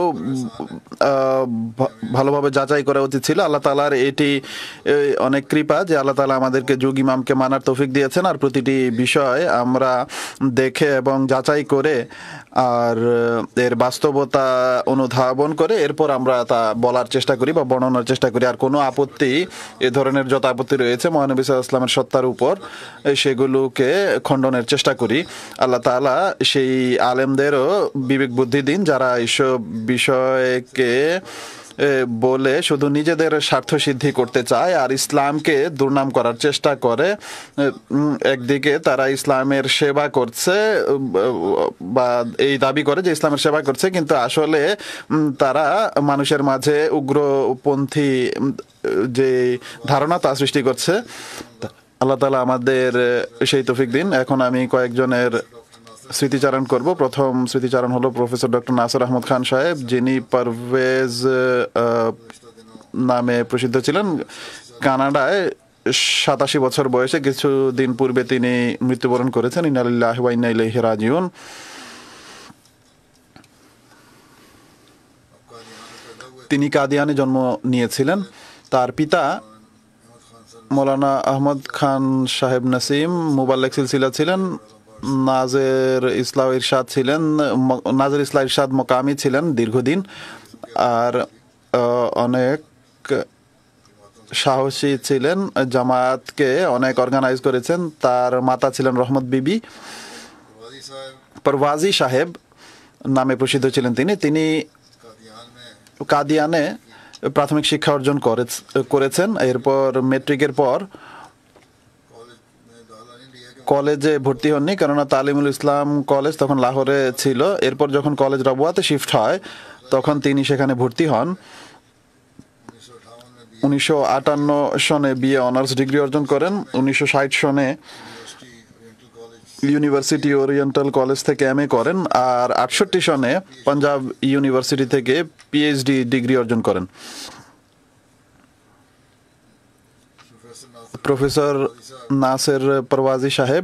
ভালোভাবে যাচাই করা উচিত ছিল। আল্লাহ তাআলার এটি অনেক কৃপা যে আল্লাহ তাআলা আমাদেরকে যুগ ইমামকে মানার তৌফিক দিয়েছেন, আর প্রতিটি বিষয় আমরা দেখে এবং যাচাই করে আর এর বাস্তবতা অনুধাবন করে এরপর আমরা তা বলার চেষ্টা করি বা বর্ণনার চেষ্টা করি। আর কোনো আপত্তি, এ ধরনের যত আপত্তি রয়েছে মহানবী সাল্লাল্লাহু আলাইহি ওয়াসাল্লামের সত্তার উপর, সেগুলোকে খণ্ডনের চেষ্টা করি। আল্লাহ তাআলা সেই আলেমদেরও বিবেক বুদ্ধি দিন যারা এইসব বিষয়কে বলে শুধু নিজেদের স্বার্থ সিদ্ধি করতে চায় আর ইসলামকে দুর্নাম করার চেষ্টা করে। একদিকে তারা ইসলামের সেবা করছে বা এই দাবি করে যে ইসলামের সেবা করছে, কিন্তু আসলে তারা মানুষের মাঝে উগ্রপন্থী যে ধারণা তা সৃষ্টি করছে। আল্লাহ তাআলা আমাদের সেই তৌফিক দিন। এখন আমি কয়েকজনের স্মৃতিচারণ করব। প্রথম স্মৃতিচারণ হলো প্রফেসর ডক্টর নাসির আহমদ খান সাহেব, যিনি পারভেজ নামে প্রসিদ্ধ ছিলেন। কানাডায় 87 বছর বয়সে কিছুদিন পূর্বে তিনি মৃত্যুবরণ করেছেন। ইন্না লিল্লাহি ওয়া ইন্না ইলাইহি রাজিউন। তিনি কাদিয়ানে জন্ম নিয়েছিলেন। তার পিতা মৌলানা আহমদ খান সাহেব নাসিম মুবাল্লেগ সিলসিলা ছিলেন। নাজের ইসলাম ইরশাদ ছিলেন, নাজের ইসলাম ইরশাদ মোকামি ছিলেন দীর্ঘদিন, আর অনেক সাহসী ছিলেন, জামায়াতকে অনেক অর্গানাইজ করেছেন। তার মাতা ছিলেন রহমত বিবি। পরওয়াজি সাহেব নামে প্রসিদ্ধ ছিলেন তিনি কাদিয়ানে প্রাথমিক শিক্ষা অর্জন করেছেন। এরপর মেট্রিকের পর কলেজে ভর্তি হননি, কেননা তালিমুল ইসলাম কলেজ তখন লাহোরে ছিল। এরপর যখন কলেজ রবুয়াতে শিফট হয় তখন তিনি সেখানে ভর্তি হন। 1958 সনে বিএ অনার্স ডিগ্রি অর্জন করেন। 1960 সনে ইউনিভার্সিটি ওরিয়েন্টাল কলেজ থেকে এমএ করেন, আর 68 সনে পাঞ্জাব ইউনিভার্সিটি থেকে পিএইচডি ডিগ্রি অর্জন করেন। প্রফেসর নাসির পারওয়াজি সাহেব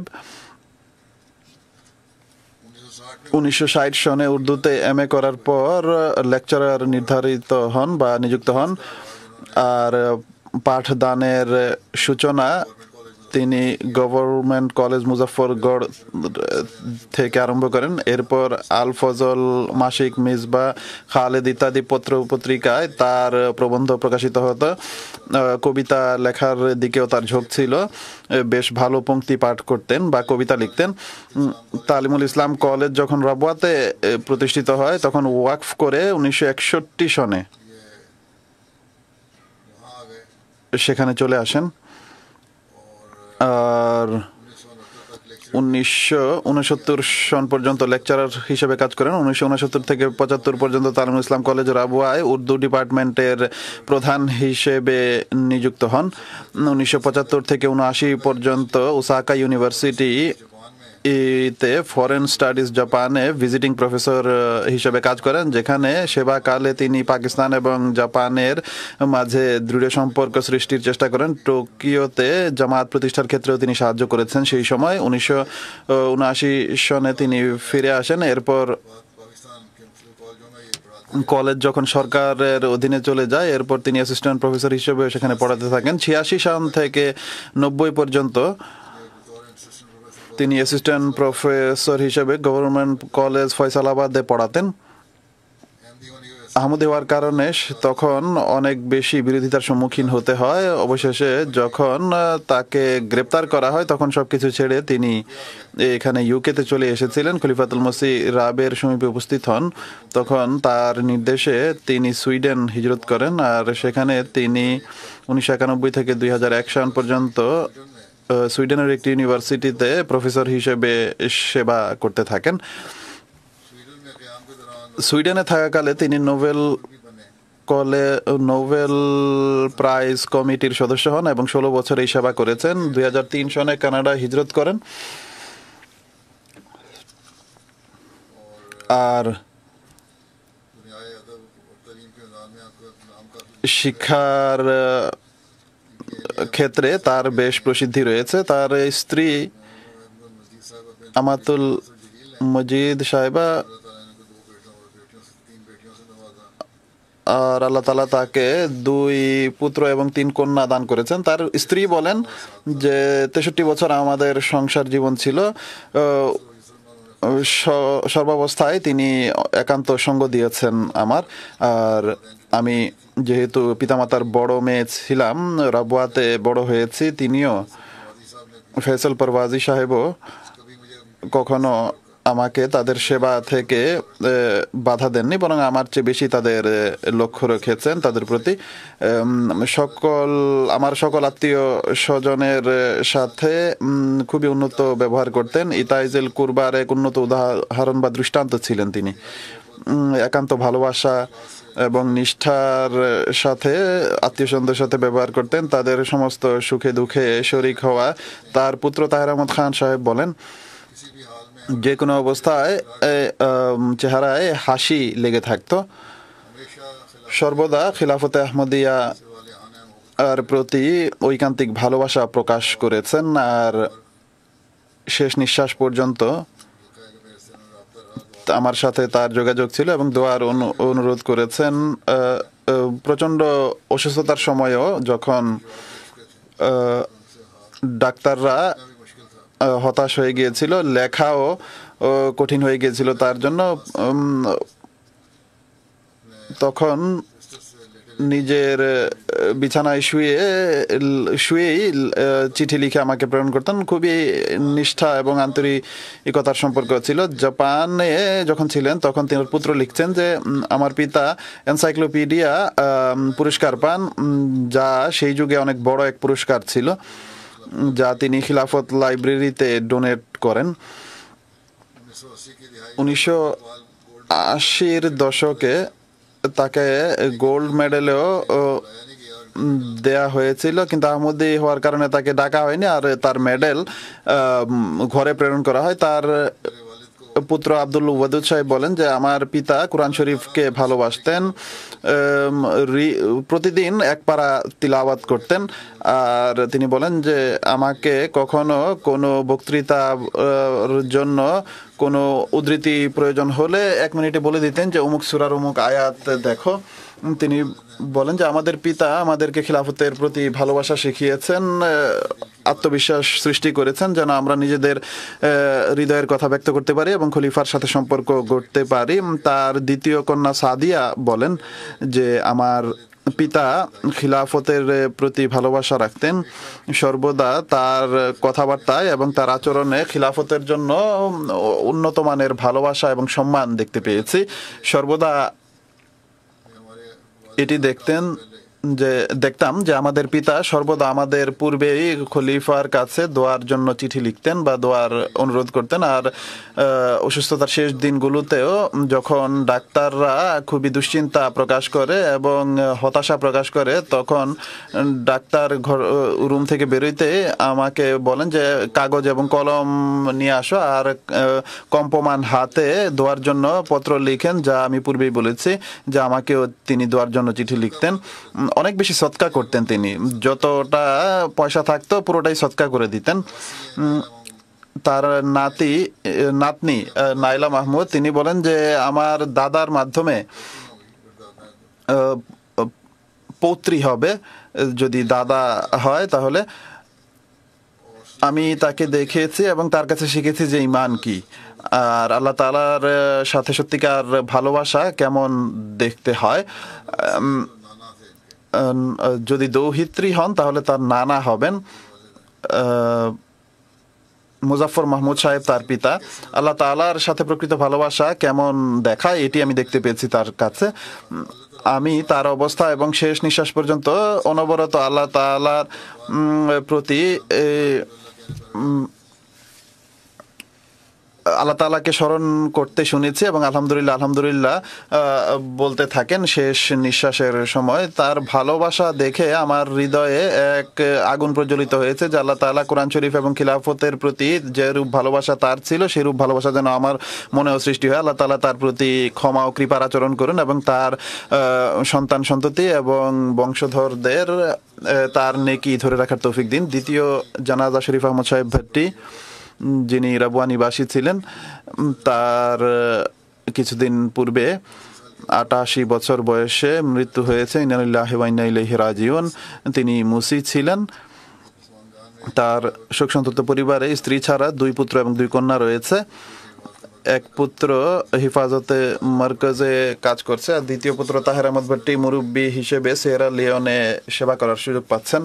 1960 সনে উর্দুতে এমএ করার পর লেকচারার নির্ধারিত হন বা নিযুক্ত হন, আর পাঠদানের সূচনা তিনি গভর্নমেন্ট কলেজ মুজাফফরগড় থেকে আরম্ভ করেন। এরপর আল ফজল, মাসিক, মিসবা, খালেদ ইত্যাদি পত্র পত্রিকায় তার প্রবন্ধ প্রকাশিত হতো। কবিতা লেখার দিকেও তার ঝোঁক ছিল, বেশ ভালো পংক্তি পাঠ করতেন বা কবিতা লিখতেন। তালিমুল ইসলাম কলেজ যখন রবুয়াতে প্রতিষ্ঠিত হয় তখন ওয়াকফ করে 1961 সনে সেখানে চলে আসেন, আর 1969 সন পর্যন্ত লেকচারার হিসেবে কাজ করেন। 1969 থেকে 75 পর্যন্ত তালিমুল ইসলাম কলেজ রাবুয়ায় উর্দু ডিপার্টমেন্টের প্রধান হিসেবে নিযুক্ত হন। 1975 থেকে 79 পর্যন্ত ওসাকা ইউনিভার্সিটি তে ফরেন স্টাডিজ জাপানে ভিজিটিং প্রফেসর হিসেবে কাজ করেন, যেখানে সেবাকালে তিনি পাকিস্তান এবং জাপানের মাঝে দৃঢ় সম্পর্ক সৃষ্টির চেষ্টা করেন। টোকিওতে জামায়াত প্রতিষ্ঠার ক্ষেত্রেও তিনি সাহায্য করেছেন। সেই সময় 1979 সনে তিনি ফিরে আসেন। এরপর पाकिस्तान के मुख्तलिफ कॉलेजों में ये पढ़ाते কলেজ যখন সরকারের অধীনে চলে যায়, এরপর তিনি অ্যাসিস্ট্যান্ট প্রফেসর হিসেবে সেখানে পড়াতে থাকেন। 86 সন থেকে 90 পর্যন্ত তিনি অ্যাসিস্ট্যান্ট প্রফেসর হিসেবে গভর্নমেন্ট কলেজ ফয়সালাবাদে পড়াতেন। अहमदी होने की वजह আহমদি হওয়ার কারণে তখন অনেক বেশি বিরোধিতার সম্মুখীন হতে হয়। অবশেষে যখন তাকে গ্রেপ্তার করা হয়, তখন সবকিছু ছেড়ে তিনি এখানে ইউকেতে চলে এসেছিলেন। খলিফাতুল মসিহ রাবের সমীপে উপস্থিত হন। তখন তার নির্দেশে তিনি সুইডেন হিজরত করেন, আর সেখানে তিনি 1991 থেকে 2001 সন পর্যন্ত সুইডেনের একটি ইউনিভার্সিটিতে প্রফেসর হিসেবে সেবা করতে থাকেন। स्वीडन में क़याम के दौरान সুইডেনে থাকাকালে তিনি নোবেল প্রাইজ কমিটির সদস্য হন এবং 16 বছর এই সেবা করেছেন। 2003 সনে কানাডা হিজরত করেন। আর दुनियाई अदब और तलीम के मैदान में आपका नाम काफ़ी শিক্ষার ক্ষেত্রে তার বেশ প্রসিদ্ধি রয়েছে। তার স্ত্রী मस्जिद साहब अपने আমাতুল মজিদ সাহেবা, अल्लाह ताला ने उनको 2 बेटों और बेटियों से 3 बेटियों से नवाजा। আর আল্লাহ তাআলা তাকে 2 পুত্র এবং 3 কন্যা দান করেছেন। তার স্ত্রী বলেন যে 63 বছর আমাদের সংসার জীবন ছিল। সর্বাবস্থায় তিনি একান্ত সঙ্গ দিয়েছেন আমার। আর আমি যেহেতু পিতামাতার বড় মেয়ে ছিলাম, রাবুয়াতে বড় হয়েছি, তিনিও ফয়সাল পরওয়াজি সাহেবও কখনো আমাকে তাদের সেবা থেকে বাধা দেননি, বরং আমার চেয়ে বেশি তাদের লক্ষ্য রেখেছেন তাদের প্রতি। আমার সকল আত্মীয় স্বজনের সাথে খুবই উন্নত ব্যবহার করতেন। ইতাইজেল কুরবার এক উন্নত উদাহরণ বা দৃষ্টান্ত ছিলেন তিনি। একান্ত ভালোবাসা এবং নিষ্ঠার সাথে আত্মীয় স্বজনদের সাথে ব্যবহার করতেন, তাদের সমস্ত সুখে দুঃখে শরিক হওয়া। তার পুত্র তাহের আহমদ খান সাহেব বলেন, যে কোনো অবস্থায় চেহারায় হাসি লেগে থাকতো। সর্বদা খিলাফতে আহমদিয়া আর প্রতি ঐকান্তিক ভালোবাসা প্রকাশ করেছেন, আর শেষ নিঃশ্বাস পর্যন্ত আমার সাথে তার যোগাযোগ ছিল এবং দোয়ার অনুরোধ করেছেন। প্রচণ্ড অসুস্থতার সময়ও যখন ডাক্তাররা হতাশ হয়ে গিয়েছিল, লেখাও কঠিন হয়ে গিয়েছিল তার জন্য, তখন নিজের বিছানায় শুয়েই চিঠি লিখে আমাকে প্রেরণ করতেন। খুবই নিষ্ঠা এবং আন্তরিকতার সম্পর্ক ছিল। জাপানে যখন ছিলেন তখন তিনি পুত্র লিখছেন যে আমার পিতা এনসাইক্লোপিডিয়া পুরস্কার পান, যা সেই যুগে অনেক বড় এক পুরস্কার ছিল, যা তিনি খিলাফত লাইব্রেরিতে ডোনেট করেন। 1980-র দশকে তাকে গোল্ড মেডেলও দেয়া হয়েছিল, কিন্তু আহমদি হওয়ার কারণে তাকে ডাকা হয়নি, আর তার মেডেল ঘরে প্রেরণ করা হয়। তার পুত্র আব্দুল ওয়াদুদ সাহেব বলেন যে আমার পিতা কোরআন শরীফকে ভালোবাসতেন, প্রতিদিন এক পারা তিলাওয়াত করতেন। আর তিনি বলেন যে আমাকে কখনো কোনো বক্তৃতার জন্য কোনো উদ্ধৃতি প্রয়োজন হলে 1 মিনিটে বলে দিতেন যে অমুক সূরার অমুক আয়াত দেখো। তিনি বলেন যে আমাদের পিতা আমাদেরকে খিলাফতের প্রতি ভালোবাসা শিখিয়েছেন, আত্মবিশ্বাস সৃষ্টি করেছেন যেন আমরা নিজেদের হৃদয়ের কথা ব্যক্ত করতে পারি এবং খলিফার সাথে সম্পর্ক গড়তে পারি। তার দ্বিতীয় কন্যা সাদিয়া বলেন যে আমার পিতা খিলাফতের প্রতি ভালোবাসা রাখতেন, সর্বদা তার কথাবার্তায় এবং তার আচরণে খিলাফতের জন্য উন্নত মানের ভালোবাসা এবং সম্মান দেখতে পেয়েছি। সর্বদা এটি দেখতেন যে দেখতাম যে আমাদের পিতা সর্বদা আমাদের পূর্বেই খলিফার কাছে দোয়ার জন্য চিঠি লিখতেন বা দোয়ার অনুরোধ করতেন। আর অসুস্থতার শেষ দিনগুলোতেও যখন ডাক্তাররা খুবই দুশ্চিন্তা প্রকাশ করে এবং হতাশা প্রকাশ করে, তখন ডাক্তার রুম থেকে বেরোইতে আমাকে বলেন যে কাগজ এবং কলম নিয়ে আসো, আর কম্পমান হাতে দোয়ার জন্য পত্র লিখেন, যা আমি পূর্বেই বলেছি যে আমাকেও তিনি দোয়ার জন্য চিঠি লিখতেন। অনেক বেশি সৎকা করতেন তিনি, যতটা পয়সা থাকতো পুরোটাই সৎকা করে দিতেন। তার নাতনি নাইলা মাহমুদ তিনি বলেন যে আমার দাদার মাধ্যমে পৌত্রী হবে, যদি দাদা হয় তাহলে। আমি তাকে দেখেছি এবং তার কাছে শিখেছি যে ঈমান কি, আর আল্লাহ তাআলার সাথে সত্যিকার ভালোবাসা কেমন দেখতে হয়। যদি দৌহিত্রী হন তাহলে তার নানা হবেন। মুজাফফর মাহমুদ সাহেব তার পিতা। আল্লাহ তাআলার সাথে প্রকৃত ভালোবাসা কেমন দেখায় এটি আমি দেখতে পেয়েছি তার কাছে। আমি তার অবস্থা এবং শেষ নিঃশ্বাস পর্যন্ত অনবরত আল্লাহ তাআলার প্রতি আল্লাহ তাআলাকে স্মরণ করতে শুনেছি এবং আলহামদুলিল্লাহ আলহামদুলিল্লাহ বলতে থাকেন শেষ নিঃশ্বাসের সময়। তার ভালোবাসা দেখে আমার হৃদয়ে এক আগুন প্রজ্বলিত হয়েছে যে আল্লাহ তাআলা কোরআন শরীফ এবং খিলাফতের প্রতি যে রূপ ভালোবাসা তার ছিল, সেই রূপ ভালোবাসা যেন আমার মনেও সৃষ্টি হয়। আল্লাহ তাআলা তার প্রতি ক্ষমা ও কৃপার আচরণ করুন এবং তার সন্তান সন্ততি এবং বংশধরদের তার নেকি ধরে রাখার তৌফিক দিন। দ্বিতীয় জানাজা শরীফ আহমদ সাহেব ভাট্টি, যিনি রাবুয়া নিবাসী ছিলেন, তার কিছুদিন পূর্বে ৮৮ বছর বয়সে মৃত্যু হয়েছে। ইন্না লিল্লাহি ওয়া ইন্না ইলাইহি রাজিউন। তিনি মুসি ছিলেন। তার শোকসন্তপ্ত পরিবারে স্ত্রী ছাড়া 2 পুত্র এবং 2 কন্যা রয়েছে। এক পুত্র হিফাজতে মার্কাজে কাজ করছে, আর দ্বিতীয় পুত্র তাহের আহমদ ভাট্টি মুরব্বী হিসেবে সিয়েরা লিওনে সেবা করার সুযোগ পাচ্ছেন।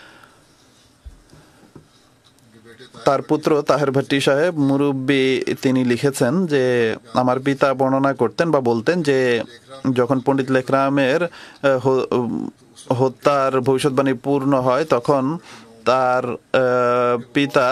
তার পুত্র তাহের ভাট্টি সাহেব মুরব্বী তিনি লিখেছেন যে আমার পিতা বর্ণনা করতেন বা বলতেন যে যখন পণ্ডিত লেখরামের হত্যার ভবিষ্যৎবাণী পূর্ণ হয় তখন তার পিতা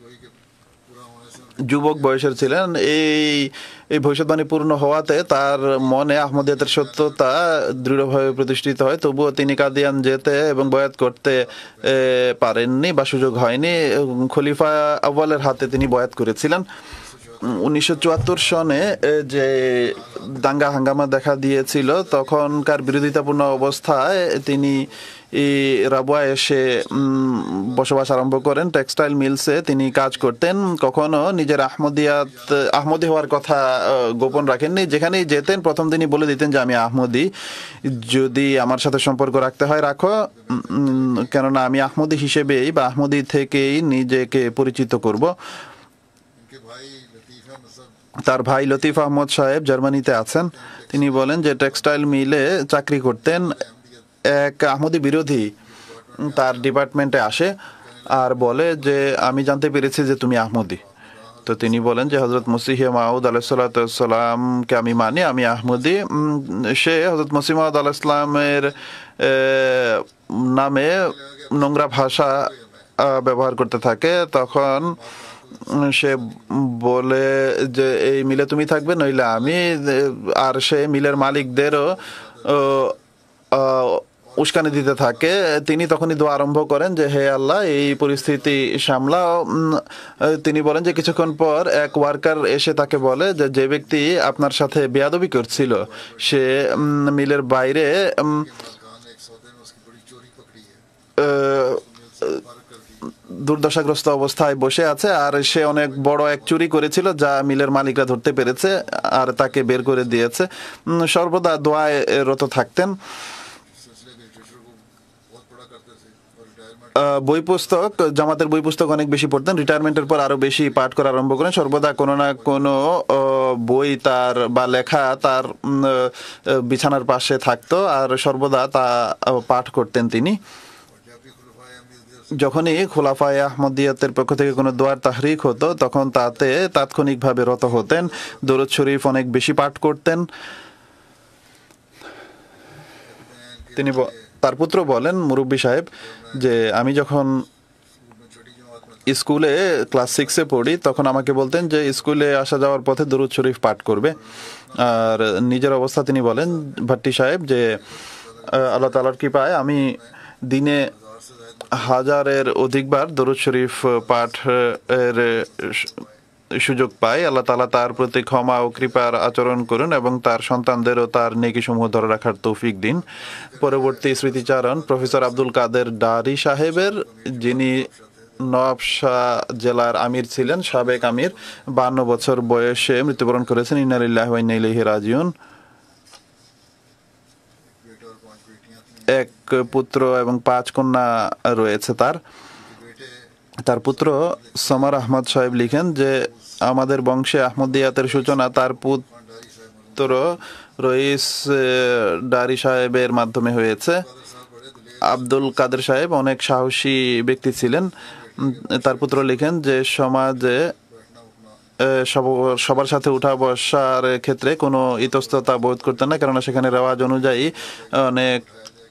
যুবক বয়সের ছিলেন। এই ভবিষ্যৎবাণী পূর্ণ হওয়াতে তার মনে আহমদিয়াতের সত্যতা দৃঢ়ভাবে প্রতিষ্ঠিত হয়। তবুও তিনি কাদিয়ান যেতে এবং বয়াত করতে পারেননি বা সুযোগ হয়নি। খলিফা আউয়ালের হাতে তিনি বয়াত করেছিলেন। 1974 সনে যে দাঙ্গা হাঙ্গামা দেখা দিয়েছিল, তখনকার বিরোধিতাপূর্ণ অবস্থায় তিনি রাবুয়া এসে বসবাস আরম্ভ করেন। টেক্সটাইল মিলসে তিনি কাজ করতেন। কখনো নিজের আহমদি হওয়ার কথা গোপন রাখেননি। যেখানেই যেতেন প্রথম দিনই বলে দিতেন যে আমি আহমদি, যদি আমার সাথে সম্পর্ক রাখতে হয় রাখো, কেননা আমি আহমদি হিসেবেই বা আহমদি থেকেই নিজেকে পরিচিত করব। তার ভাই লতিফ আহমদ সাহেব জার্মানিতে আছেন। তিনি বলেন যে টেক্সটাইল মিলে চাকরি করতেন। এক আহমদি বিরোধী তার ডিপার্টমেন্টে আসে আর বলে যে আমি জানতে পেরেছি যে তুমি আহমদি। তো তিনি বলেন যে হযরত মসিহ মাউদ আলাইহিসসালামকে আমি মানি, আমি আহমদি। সে হযরত মসিহ মাউদ আলাইহিসসালামের নামে নোংরা ভাষা ব্যবহার করতে থাকে। তখন সে বলে যে এই মিলে তুমি থাকবে নইলে আমি। আর সে মিলের মালিকদেরও উস্কানি দিতে থাকে। তিনি তখনই দোয়া আরম্ভ করেন যে হে আল্লাহ এই পরিস্থিতি সামলাও। তিনি বলেন যে কিছুক্ষণ পর এক ওয়ার্কার এসে তাকে বলে যে যে ব্যক্তি আপনার সাথে বেয়াদবি করছিল সে মিলের বাইরে দুর্দশাগ্রস্ত অবস্থায় বসে আছে, আর সে অনেক বড় এক চুরি করেছিল যা মিলের মালিকরা ধরতে পেরেছে আর তাকে বের করে দিয়েছে। সর্বদা দোয়ায় রত থাকতেন। বই পুস্তক, জামাতের বই পুস্তক অনেক বেশি পড়তেন। রিটায়ারমেন্টের পর আরো বেশি পাঠ করা আরম্ভ করেন। সর্বদা কোনো না কোনো বই তার বা লেখা তার বিছানার পাশে থাকতো আর সর্বদা তা পাঠ করতেন তিনি। যখনই খোলাফায়ে আহমদিয়াতের পক্ষ থেকে কোনো দোয়ার তাহরিক হতো তখন তাতে তাৎক্ষণিকভাবে রত হতেন। দরুদ শরীফ অনেক বেশি পাঠ করতেন। তিনি তার পুত্র বলেন মুরব্বী সাহেব যে আমি যখন छोटी जमात में স্কুলে ক্লাস 6-এ পড়ি তখন আমাকে বলতেন যে স্কুলে আসা যাওয়ার পথে দরুদ শরীফ পাঠ করবে। আর নিজের অবস্থা তিনি বলেন ভাট্টি সাহেব যে আল্লাহ তাআলার কৃপায় আমি দিনে 1000-এর অধিকবার দরুদ শরীফ পাঠের সুযোগ পাই। আল্লাহ তাআলা তার প্রতি ক্ষমা ও কৃপার আচরণ করুন এবং তার সন্তানদেরও তার নেকিসমূহ ধরে রাখার তৌফিক দিন। পরবর্তী স্মৃতিচারণ প্রফেসর আব্দুল কাদের ডারি সাহেবের, যিনি নওয়াবশাহ জেলার আমির ছিলেন, সাবেক আমির, 52 বছর বয়সে মৃত্যুবরণ করেছেন। ইন্না লিল্লাহি ওয়া ইন্না ইলাইহি রাজিউন। बेटा और 5 बेटियां थीं। এক পুত্র এবং 5 কন্যা রয়েছে তার। बेटे তার পুত্র সমর আহমদ সাহেব লিখেন যে আমাদের বংশে আহমদিয়াতের সূচনা তার পুত্র রইস ডারি সাহেবের মাধ্যমে হয়েছে। আব্দুল কাদের সাহেব অনেক সাহসী ব্যক্তি ছিলেন। তার পুত্র লিখেন যে সমাজে সবার সাথে উঠা বসার ক্ষেত্রে কোনো ইতস্ততা বোধ করতেন না, কেননা সেখানে রেওয়াজ অনুযায়ী অনেক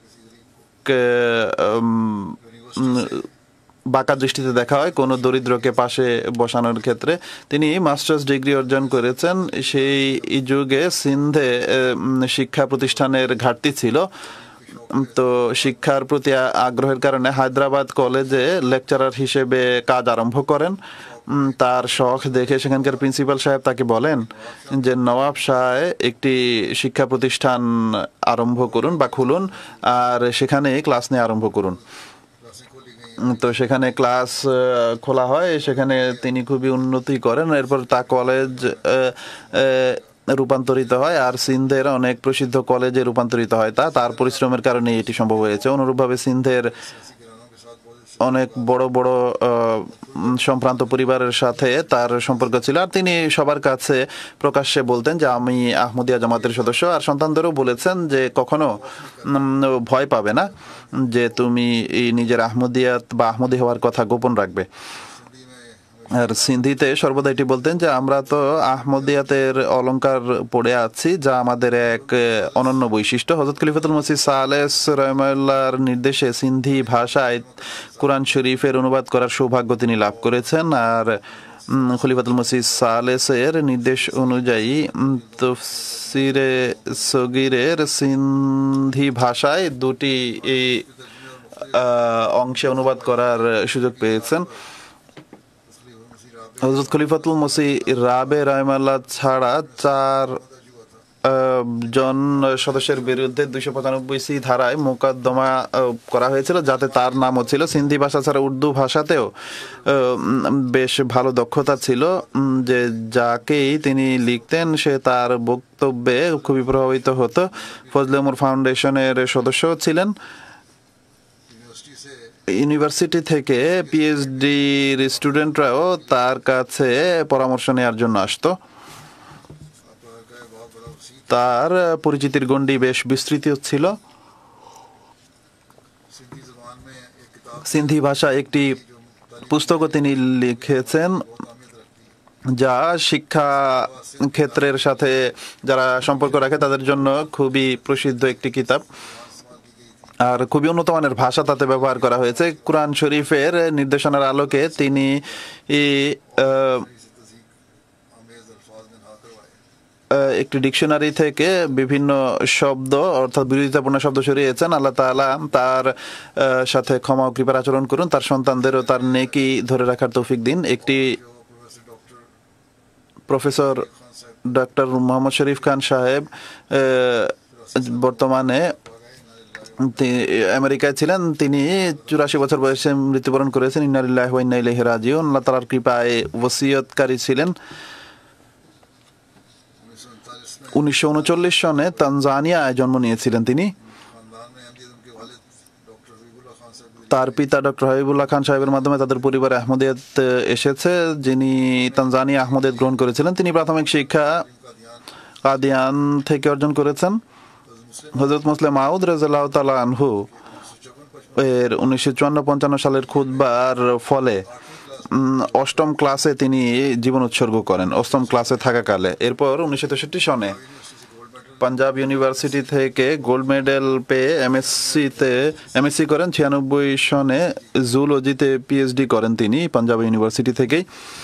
বাঁকা দৃষ্টিতে দেখা হয় কোনো দরিদ্রকে পাশে বসানোর ক্ষেত্রে। তিনি মাস্টার্স ডিগ্রি অর্জন করেছেন। সেই যুগে সিন্ধে শিক্ষা প্রতিষ্ঠানের ঘাটতি ছিল, তো শিক্ষার প্রতি আগ্রহের কারণে হায়দ্রাবাদ কলেজে লেকচারার হিসেবে কাজ আরম্ভ করেন। তার শখ দেখে সেখানকার প্রিন্সিপাল সাহেব তাকে বলেন যে নওয়াব শাহে একটি শিক্ষা প্রতিষ্ঠান আরম্ভ করুন বা খুলুন আর সেখানে ক্লাস নিয়ে আরম্ভ করুন। তো সেখানে ক্লাস খোলা হয়, সেখানে তিনি খুবই উন্নতি করেন। এরপর তা কলেজ রূপান্তরিত হয় আর সিন্ধের অনেক প্রসিদ্ধ কলেজে রূপান্তরিত হয়। তার পরিশ্রমের কারণে এটি সম্ভব হয়েছে। অনুরূপভাবে সিন্ধের অনেক বড় বড় সম্ভ্রান্ত পরিবারের সাথে তার সম্পর্ক ছিল আর তিনি সবার কাছে প্রকাশ্যে বলতেন যে আমি আহমদিয়া জামাতের সদস্য। আর সন্তানদেরও বলেছেন যে কখনো ভয় পাবে না, যে তুমি নিজের আহমদিয়াত বা আহমদি হওয়ার কথা গোপন রাখবে। আর সিন্ধিতে সর্বদা এটি বলতেন যে আমরা তো আহমদিয়াতের অলংকার পড়ে আছি, যা আমাদের এক অনন্য বৈশিষ্ট্য। হযরত খলিফাতুল মসিহ সালেস রহমাতুল্লাহর নির্দেশে সিন্ধি ভাষায় কুরআন শরীফের অনুবাদ করার সৌভাগ্য তিনি লাভ করেছেন। আর খলিফাতুল মসিহ সালেসের নির্দেশ অনুযায়ী তাফসিরে সগীরের সিন্ধি ভাষায় 2টি অংশে অনুবাদ করার সুযোগ পেয়েছেন। হযরত খলিফাতুল মসিহ রাবে রাহিমাহুল্লাহ ছাড়া 4 জন সদস্যের বিরুদ্ধে 295 ধারায় মোকদ্দমা করা হয়েছিল, যাতে তার নামও ছিল। সিন্ধি ভাষা ছাড়া উর্দু ভাষাতেও বেশ ভালো দক্ষতা ছিল, যে যাকেই তিনি লিখতেন সে তার বক্তব্যে খুবই প্রভাবিত হতো। ফজলে ওমর ফাউন্ডেশনের সদস্য ছিলেন। ইউনিভার্সিটি থেকে পিএইচডির স্টুডেন্টরাও তার কাছে পরামর্শ নেওয়ার জন্য আসতো। তার পরিচিতির গণ্ডি বেশ বিস্তৃত ছিল। সিন্ধি ভাষা একটি পুস্তকও তিনি লিখেছেন, যা শিক্ষা ক্ষেত্রের সাথে যারা সম্পর্ক রাখে তাদের জন্য খুবই প্রসিদ্ধ একটি কিতাব। আর খুবই উন্নত মানের ভাষা তাতে ব্যবহার করা হয়েছে। কুরআন শরীফের নির্দেশনার আলোকে তিনি একটি ডিকশনারি থেকে বিভিন্ন শব্দ অর্থাৎ বিরোধিতাপূর্ণ শব্দ সরিয়েছেন। আল্লাহ তাআলা তার সাথে ক্ষমা ও কৃপার আচরণ করুন, তার সন্তানদেরও তার নেকি ধরে রাখার তৌফিক দিন। একটি প্রফেসর ডক্টর মোহাম্মদ শরীফ খান সাহেব বর্তমানে আমেরিকায় ছিলেন। তিনি 84 বছর বয়সে মৃত্যুবরণ করেছেন। ইন্না লিল্লাহি ওয়া ইন্না ইলাইহি রাজিউন। আল্লাহ তাআলার কৃপায় ওসিয়তকারী ছিলেন। 1939 সনে তানজানিয়ায় জন্ম নিয়েছিলেন তিনি। তার পিতা ডক্টর হাবিবুল্লাহ খান সাহেবের মাধ্যমে তাদের পরিবারে আহমদিয়াত এসেছে, যিনি তানজানিয়া আহমদিয়াত গ্রহণ করেছিলেন। তিনি প্রাথমিক শিক্ষা কাদিয়ান থেকে অর্জন করেছেন। হযরত মুসলিম মাউদ রাদিয়াল্লাহু তাআলা আনহু এর 1954-55 সালের খুতবার ফলে 8ম ক্লাসে তিনি জীবন উৎসর্গ করেন, 8ম ক্লাসে থাকাকালে। এরপর 1963 সনে পাঞ্জাব ইউনিভার্সিটি থেকে গোল্ড মেডেল পেয়ে এমএসসি করেন। 96 সনে জুলজিতে পিএইচডি করেন তিনি পাঞ্জাব ইউনিভার্সিটি থেকেই।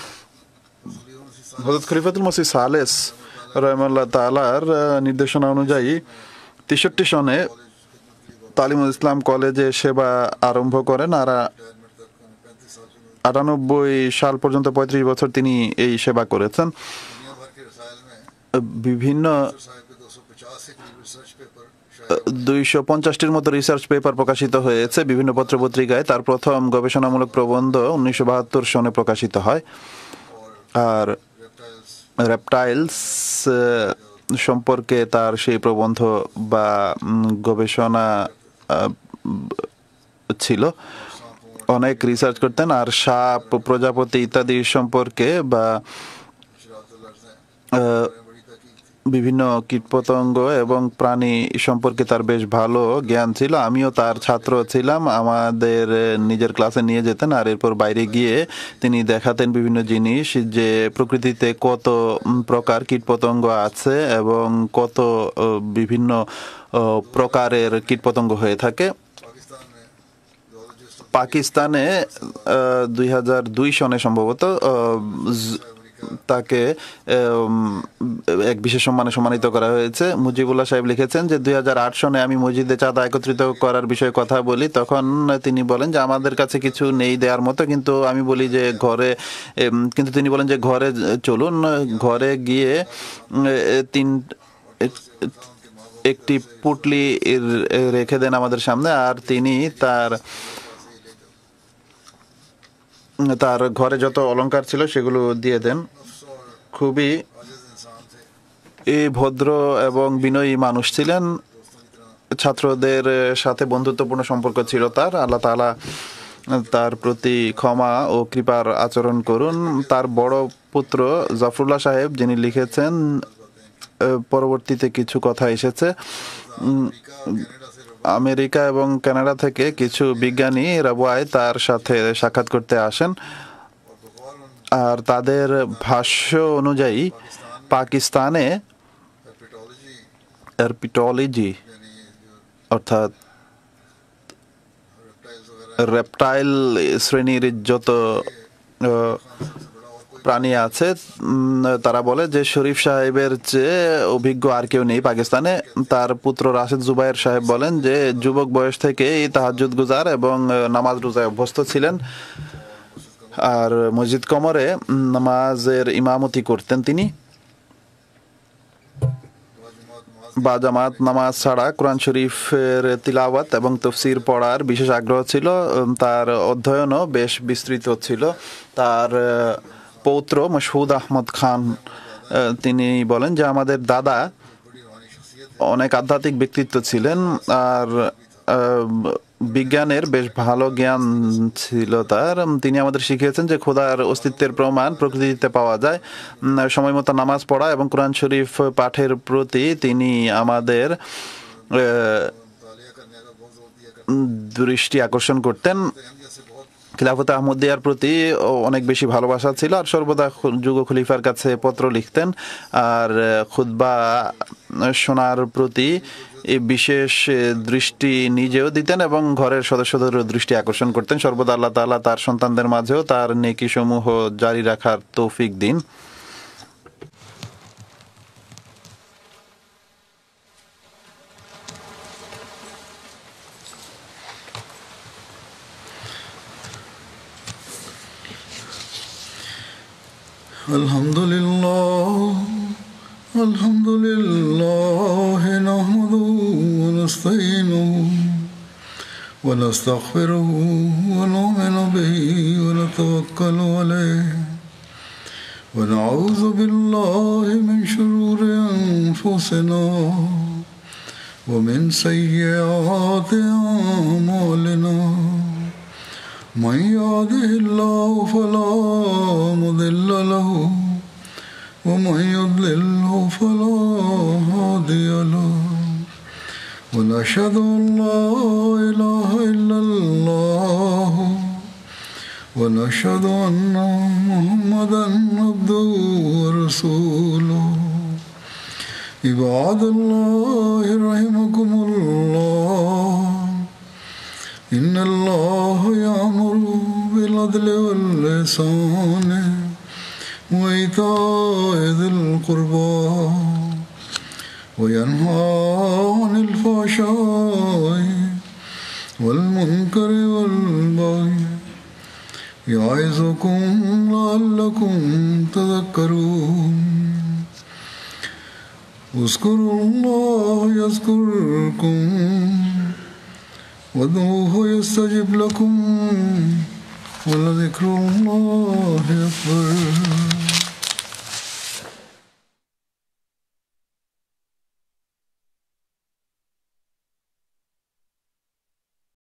হযরত খলিফাতুল মসিহ সালেস রহমাল্লাহ তাআলার নির্দেশনা অনুযায়ী 63 সনে তালিমুল ইসলাম কলেজে সেবা আরম্ভ করেন আর 98 সাল পর্যন্ত 35 বছর তিনি এই সেবা করেছেন। বিভিন্ন 250টির মতো রিসার্চ পেপার প্রকাশিত হয়েছে বিভিন্ন পত্রপত্রিকায়। তার প্রথম গবেষণামূলক প্রবন্ধ 1972 সনে প্রকাশিত হয়। আর রেপটাইলস সম্পর্কে তার সেই প্রবন্ধ বা গবেষণা ছিল। অনেক রিসার্চ করতেন আর সাপ, প্রজাপতি ইত্যাদি সম্পর্কে বা বিভিন্ন কীটপতঙ্গ এবং প্রাণী সম্পর্কে তার বেশ ভালো জ্ঞান ছিল। আমিও তার ছাত্র ছিলাম। আমাদের নিজের ক্লাসে নিয়ে যেতেন আর এরপর বাইরে গিয়ে তিনি দেখাতেন বিভিন্ন জিনিস, যে প্রকৃতিতে কত প্রকার কীটপতঙ্গ আছে এবং কত বিভিন্ন প্রকারের কীটপতঙ্গ হয়ে থাকে। পাকিস্তানে 2002 সনে সম্ভবত তাকে এক বিশেষ সম্মানে সম্মানিত করা হয়েছে। মুজিবুল্লাহ সাহেব লিখেছেন যে 2008 সনে আমি মসজিদে চাঁদা একত্রিত করার বিষয়ে কথা বলি, তখন তিনি বলেন যে আমাদের কাছে কিছু নেই দেওয়ার মতো, কিন্তু আমি বলি যে কিন্তু তিনি বলেন যে ঘরে চলুন। ঘরে গিয়ে একটি পুটলি রেখে দেন আমাদের সামনে আর তিনি তার ঘরে যত অলংকার ছিল সেগুলো দিয়ে দেন। খুবই ভদ্র এবং বিনয়ী মানুষ ছিলেন। ছাত্রদের সাথে বন্ধুত্বপূর্ণ সম্পর্ক ছিল তার। আল্লাহ তাআলা তার প্রতি ক্ষমা ও কৃপার আচরণ করুন। তার বড় পুত্র জাফরুল্লাহ সাহেব, যিনি লিখেছেন, পরবর্তীতে কিছু কথা এসেছে। আমেরিকা এবং কানাডা থেকে কিছু বিজ্ঞানী রাবওয়ায় তার সাথে সাক্ষাৎ করতে আসেন আর তাদের ভাষ্য অনুযায়ী পাকিস্তানে হার্পিটোলজি অর্থাৎ রেপটাইল শ্রেণীর যত প্রাণী আছে তারা বলে যে শরীফ সাহেবের চেয়ে অভিজ্ঞ আর কেউ নেই পাকিস্তানে। তার পুত্র রাশেদ জুবায়ের সাহেব বলেন যে যুবক বয়স থেকেই তাহাজ্জুদ গুজার এবং নামাজ রোজায় অভ্যস্ত ছিলেন আর মসজিদ কমরে নামাজের ইমামতি করতেন তিনি। বা জামাত নামাজ ছাড়া কোরআন শরীফের তিলাওয়াত এবং তাফসীর পড়ার বিশেষ আগ্রহ ছিল। তার অধ্যয়নও বেশ বিস্তৃত ছিল। তার পৌত্র মশহুদ আহমদ খান তিনি বলেন যে আমাদের দাদা অনেক আধ্যাত্মিক ব্যক্তিত্ব ছিলেন আর বিজ্ঞানের বেশ ভালো জ্ঞান ছিল তার। তিনি আমাদের শিখিয়েছেন যে খোদার অস্তিত্বের প্রমাণ প্রকৃতিতে পাওয়া যায়। সময় মতো নামাজ পড়া এবং কোরআন শরীফ পাঠের প্রতি তিনি আমাদের দৃষ্টি আকর্ষণ করতেন। খিলাফতে আহমদিয়ার প্রতি অনেক বেশি ভালোবাসা ছিল আর সর্বদা যুগ খলিফার কাছে পত্র লিখতেন আর খুতবা শোনার প্রতি বিশেষ দৃষ্টি নিজেও দিতেন এবং ঘরের সদস্যদেরও দৃষ্টি আকর্ষণ করতেন। সর্বদা আল্লাহ তাআলা তার সন্তানদের মাঝেও তার নেকি সমূহ জারি রাখার তৌফিক দিন। الحمد لله نحمده ونستعينه ونستغفره ونؤمن به ونتوكل عليه ونعوذ بالله من شرور أنفسنا ومن سيئات أعمالنا من يهده الله فلا مضل له ومن يضلله فلا هادي له ونشهد أن لا إله إلا الله ونشهد أن محمدا عبده ورسوله عباد الله رحمكم الله إن الله يأمر بالعدل والإحسان وإيتاء ذي القربى وينهى عن الفحشاء والمنكر والبغي يعظكم لعلكم تذكرون اذكروا الله يذكركم وادعوه يستجب لكم ولذكر الله أكبر